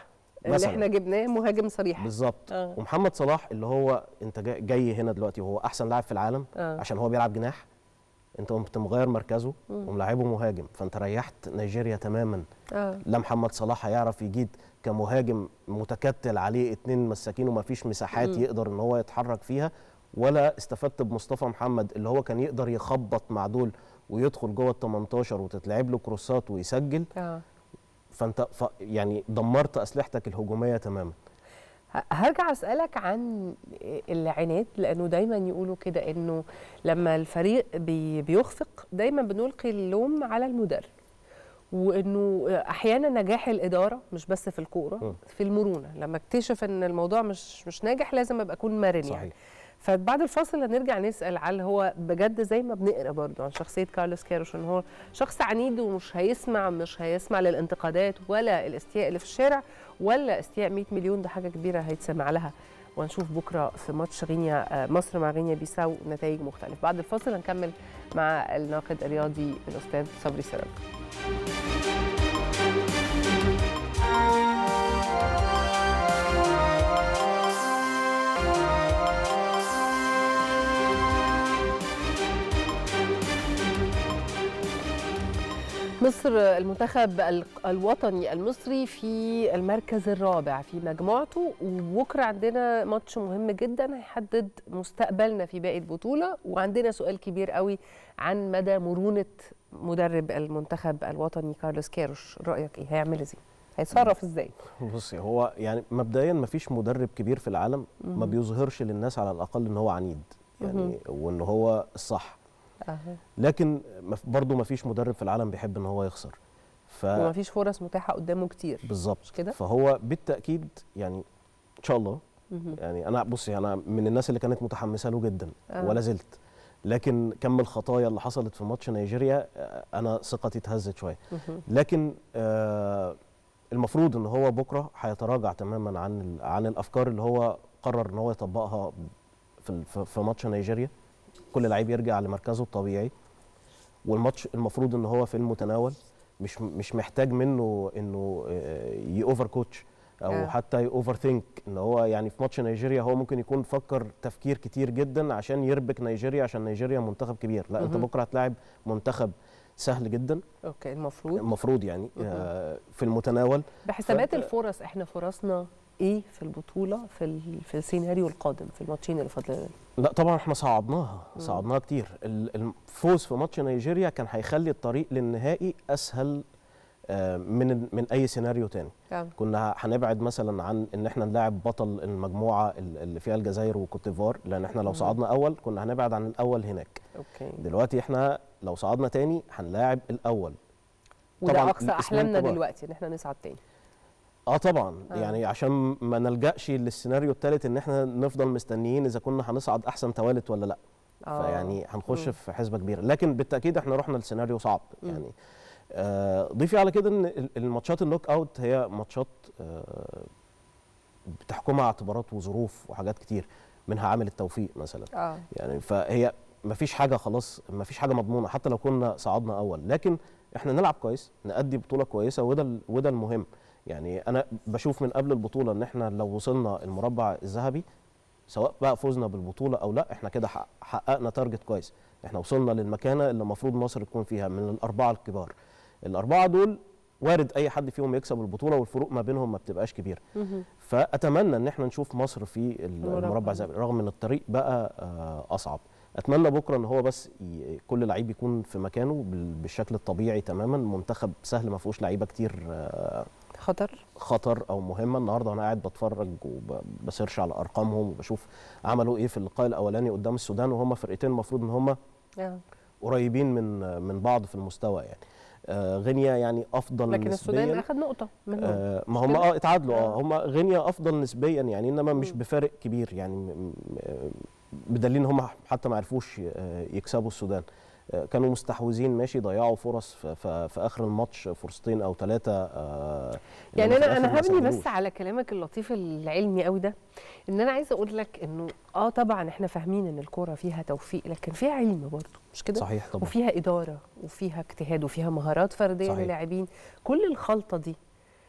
اللي احنا جبناه مهاجم صريح بالظبط. ومحمد صلاح اللي هو انت جاي هنا دلوقتي وهو احسن لاعب في العالم عشان هو بيلعب جناح، انت قمت مغير مركزه وملاعبه مهاجم، فانت ريحت نيجيريا تماما. لا محمد صلاح هيعرف يجيد كمهاجم متكتل عليه 2 مساكين وما فيش مساحات يقدر ان هو يتحرك فيها، ولا استفدت بمصطفى محمد اللي هو كان يقدر يخبط مع دول ويدخل جوه ال 18 وتتلعب له كروسات ويسجل. فانت يعني دمرت اسلحتك الهجوميه تماما. هرجع اسالك عن العناد، لانه دايما يقولوا كده انه لما الفريق بيخفق دايما بنلقي اللوم على المدرب، وانه احيانا نجاح الاداره مش بس في الكوره، في المرونه، لما اكتشف ان الموضوع مش ناجح لازم ابقى اكون مرن. صحيح. يعني فبعد الفاصل هنرجع نسال على هو بجد زي ما بنقرا برضه عن شخصيه كارلوس كيروش ان هو شخص عنيد ومش هيسمع للانتقادات ولا الاستياء اللي في الشارع، ولا استياء 100 مليون ده حاجه كبيره هيتسمع لها. ونشوف بكره في ماتش غينيا مصر مع غينيا بيساو نتائج مختلفه. بعد الفاصل هنكمل مع الناقد الرياضي الاستاذ صبري سراج. مصر المنتخب الوطني المصري في المركز الرابع في مجموعته، وبكره عندنا ماتش مهم جدا هيحدد مستقبلنا في باقي البطوله، وعندنا سؤال كبير قوي عن مدى مرونه مدرب المنتخب الوطني كارلوس كيروش. رايك ايه؟ هيعمل ازاي؟ هيتصرف ازاي؟ بصي، هو يعني مبدئيا ما فيش مدرب كبير في العالم ما بيظهرش للناس على الاقل ان هو عنيد يعني وان هو الصح. لكن برضه ما فيش مدرب في العالم بيحب ان هو يخسر، وما فيش فرص متاحه قدامه كتير. بالظبط كده. فهو بالتاكيد يعني ان شاء الله يعني انا بصي انا من الناس اللي كانت متحمسه له جدا ولا زلت، لكن كم الخطايا اللي حصلت في ماتش نيجيريا انا ثقتي اتهزت شويه. لكن المفروض ان هو بكره هيتراجع تماما عن الافكار اللي هو قرر ان هو يطبقها في ماتش نيجيريا. كل لعيب يرجع لمركزه الطبيعي، والماتش المفروض ان هو في المتناول، مش محتاج منه انه يوفر كوتش او حتى يوفر ثينك. ان هو يعني في ماتش نيجيريا هو ممكن يكون فكر تفكير كتير جدا عشان يربك نيجيريا عشان نيجيريا منتخب كبير. لا، انت بكره هتلاعب منتخب سهل جدا. اوكي. المفروض يعني في المتناول. بحسابات الفرص احنا فرصنا ايه في البطوله في السيناريو القادم في الماتشين اللي فاضلين؟ لا طبعا احنا صعدناها كتير. الفوز في ماتش نيجيريا كان هيخلي الطريق للنهائي اسهل من اي سيناريو تاني. كنا هنبعد مثلا عن ان احنا نلاعب بطل المجموعه اللي فيها الجزائر وكوت ديفوار، لان احنا لو صعدنا اول كنا هنبعد عن الاول هناك. دلوقتي احنا لو صعدنا تاني هنلاعب الاول، وده اقصى احلامنا دلوقتي ان احنا نصعد تاني. طبعا يعني عشان ما نلجأش للسيناريو الثالث ان احنا نفضل مستنيين اذا كنا هنصعد احسن توالت ولا لا. فيعني هنخش في حسبه كبيره، لكن بالتاكيد احنا رحنا لسيناريو صعب. يعني ضيفي على كده ان الماتشات النوك اوت هي ماتشات بتحكمها اعتبارات وظروف وحاجات كتير، منها عامل التوفيق مثلا. يعني فهي ما فيش حاجه خلاص، ما فيش حاجه مضمونه حتى لو كنا صعدنا اول، لكن احنا نلعب كويس، نأدي بطوله كويسه، وده المهم. يعني انا بشوف من قبل البطوله ان احنا لو وصلنا المربع الذهبي، سواء بقى فوزنا بالبطوله او لا، احنا كده حققنا تارجت كويس. احنا وصلنا للمكانه اللي المفروض مصر تكون فيها من الاربعه الكبار. الاربعه دول وارد اي حد فيهم يكسب البطوله، والفروق ما بينهم ما بتبقاش كبيره. فاتمنى ان احنا نشوف مصر في المربع الذهبي، رغم ان الطريق بقى اصعب. اتمنى بكره ان هو بس كل لعيب يكون في مكانه بالشكل الطبيعي تماما. منتخب سهل ما فيهوش لعيبه كتير خطر او مهمه. النهارده انا قاعد بتفرج وبسيرش على ارقامهم وبشوف عملوا ايه في اللقاء الاولاني قدام السودان، وهم فرقتين المفروض ان هم قريبين من بعض في المستوى. يعني غينيا يعني افضل لكن نسبيا، السودان اخذ نقطه منهم. ما هم اتعادلوا. هم غينيا افضل نسبيا يعني، انما مش بفارق كبير يعني، بدليل ان هم حتى ما عرفوش يكسبوا السودان. كانوا مستحوذين ماشي، ضيعوا فرص في اخر الماتش، فرصتين او ثلاثه. يعني انا هبني بس على كلامك اللطيف العلمي قوي ده، ان انا عايزه اقول لك انه طبعا احنا فاهمين ان الكوره فيها توفيق، لكن فيها علم برضه، مش كده؟ صحيح طبعا. وفيها اداره وفيها اجتهاد وفيها مهارات فرديه للاعبين. كل الخلطه دي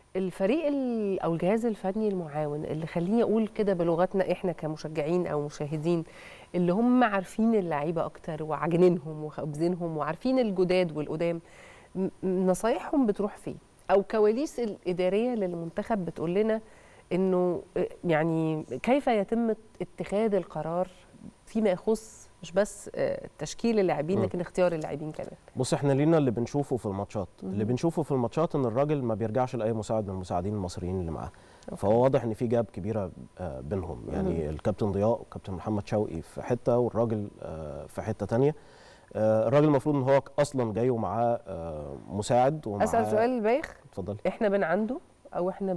الفريق او الجهاز الفني المعاون اللي خليني اقول كده بلغتنا احنا كمشجعين او مشاهدين، اللي هم عارفين اللعيبه اكتر وعاجنينهم وخابزينهم وعارفين الجداد والقدام، نصايحهم بتروح فين؟ او كواليس الاداريه للمنتخب بتقول لنا انه يعني كيف يتم اتخاذ القرار فيما يخص مش بس تشكيل اللاعبين لكن اختيار اللاعبين كمان. بص احنا لينا اللي بنشوفه في الماتشات، اللي بنشوفه في الماتشات ان الراجل ما بيرجعش لاي مساعد من المساعدين المصريين اللي معاه، فهو واضح ان في جاب كبيره بينهم، يعني الكابتن ضياء والكابتن محمد شوقي في حته والراجل في حته ثانيه. الراجل المفروض ان هو اصلا جاي ومعاه مساعد ومعاه. اسال سؤال بايخ؟ اتفضلي. احنا عنده او احنا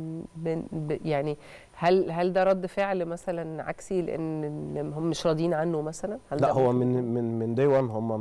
يعني هل ده رد فعل مثلا عكسي لان هم مش راضيين عنه مثلا؟ لا هو من داي 1 هم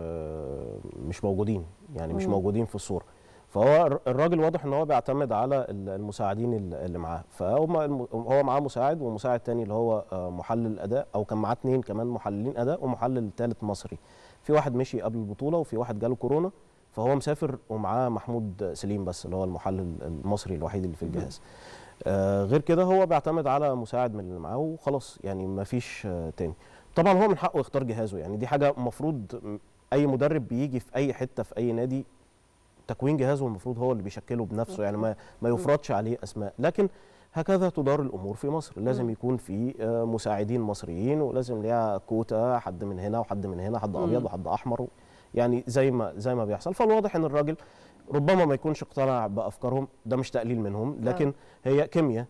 مش موجودين، يعني مش موجودين في الصوره، فهو الراجل واضح ان هو بيعتمد على المساعدين اللي معاه، هو معاه مساعد ومساعد تاني اللي هو محلل اداء، او كان معاه 2 كمان محللين اداء ومحلل ثالث مصري. في واحد مشي قبل البطوله وفي واحد جاله كورونا، فهو مسافر ومعاه محمود سليم بس اللي هو المحلل المصري الوحيد اللي في الجهاز. غير كده هو بيعتمد على مساعد من اللي معاه وخلاص، يعني ما فيش تاني. طبعا هو من حقه يختار جهازه، يعني دي حاجه المفروض اي مدرب بيجي في اي حته في اي نادي تكوين جهازه المفروض هو اللي بيشكله بنفسه، يعني ما يفرضش عليه اسماء، لكن هكذا تدار الامور في مصر، لازم يكون في مساعدين مصريين ولازم ليها كوتا، حد من هنا وحد من هنا، حد ابيض وحد احمر، يعني زي ما بيحصل. فالواضح ان الراجل ربما ما يكونش اقتنع بافكارهم، ده مش تقليل منهم، لكن هي كيمياء،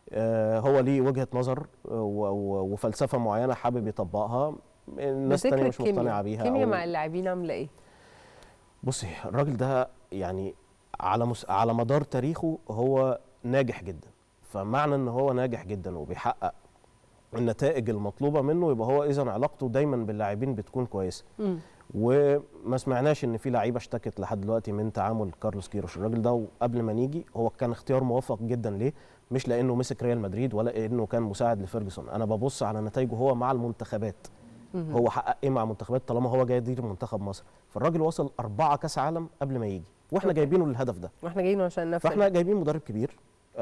هو ليه وجهه نظر وفلسفه معينه حابب يطبقها، الناس الثانيه مش مقتنعه بيها. كيمياء مع اللاعبين عامله ايه؟ بصي الراجل ده يعني على مدار تاريخه هو ناجح جدا، فمعنى ان هو ناجح جدا وبيحقق النتائج المطلوبه منه، يبقى هو اذا علاقته دايما باللاعبين بتكون كويسه. وما سمعناش ان في لعيبه اشتكت لحد دلوقتي من تعامل كارلوس كيروش. الراجل ده قبل ما نيجي هو كان اختيار موفق جدا ليه، مش لانه مسك ريال مدريد ولا لانه كان مساعد لفيرجسون، انا ببص على نتائجه هو مع المنتخبات. هو حقق ايه مع منتخبات طالما هو جاي يدير منتخب مصر؟ فالراجل وصل 4 كاس عالم قبل ما يجي، واحنا جايبينه للهدف ده، واحنا جايبينه عشان نفس، فاحنا جايبين مدرب كبير،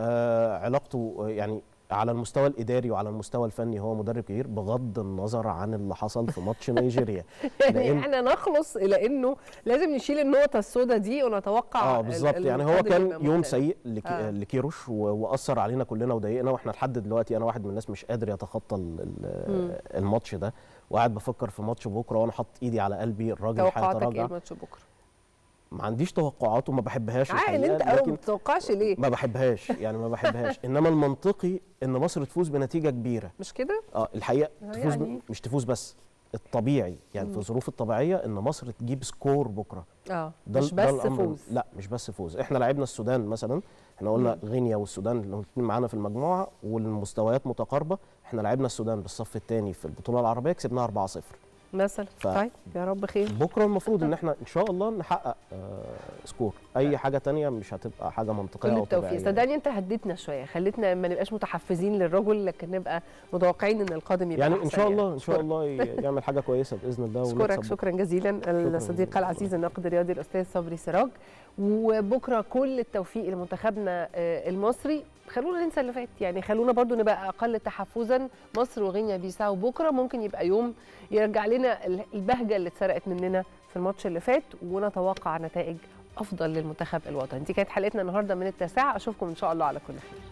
علاقته يعني على المستوى الاداري وعلى المستوى الفني هو مدرب كبير، بغض النظر عن اللي حصل في ماتش نيجيريا. يعني احنا نخلص الى انه لازم نشيل النقطه السوداء دي ونتوقع بالظبط. يعني هو كان يوم سيء لكيروش واثر علينا كلنا وضايقنا، واحنا لحد دلوقتي انا واحد من الناس مش قادر يتخطى الماتش ده، وقاعد بفكر في ماتش بكره وانا حاطط ايدي على قلبي. الراجل هيتراجع. توقعاتك ايه الماتش بكره؟ ما عنديش توقعات وما بحبهاش الحقيقه، انت ما بتتوقعش ليه؟ ما بحبهاش، يعني ما بحبهاش. انما المنطقي ان مصر تفوز بنتيجه كبيره، مش كده؟ الحقيقه تفوز يعني مش تفوز بس، الطبيعي يعني في الظروف الطبيعيه ان مصر تجيب سكور بكره. مش بس فوز. لا مش بس فوز. احنا لعبنا السودان مثلا، احنا قلنا غينيا والسودان الاثنين معانا في المجموعه والمستويات متقاربه، احنا لعبنا السودان بالصف الثاني في البطوله العربيه كسبناها 4-0 مثلا. طيب يا رب خير. بكره المفروض ان احنا ان شاء الله نحقق سكور، اي حاجه تانية مش هتبقى حاجه منطقيه او طبيعيه. كل التوفيق. صدقني انت هديتنا شويه، خلتنا ما نبقاش متحفزين للرجل، لكن نبقى متوقعين ان القادم يبقى يعني ان شاء الله ان شاء الله يعمل حاجه كويسه باذن الله. اشكرك شكرا جزيلا الصديق العزيز الناقد الرياضي الاستاذ صبري سراج، وبكره كل التوفيق لمنتخبنا المصري. خلونا ننسى اللي فات، يعني خلونا برضو نبقى اقل تحفزا. مصر وغينيا بيساو بكره ممكن يبقى يوم يرجع لنا البهجه اللي اتسرقت مننا في الماتش اللي فات، ونتوقع نتائج افضل للمنتخب الوطني. دي كانت حلقتنا النهارده من 9، اشوفكم ان شاء الله على كل خير.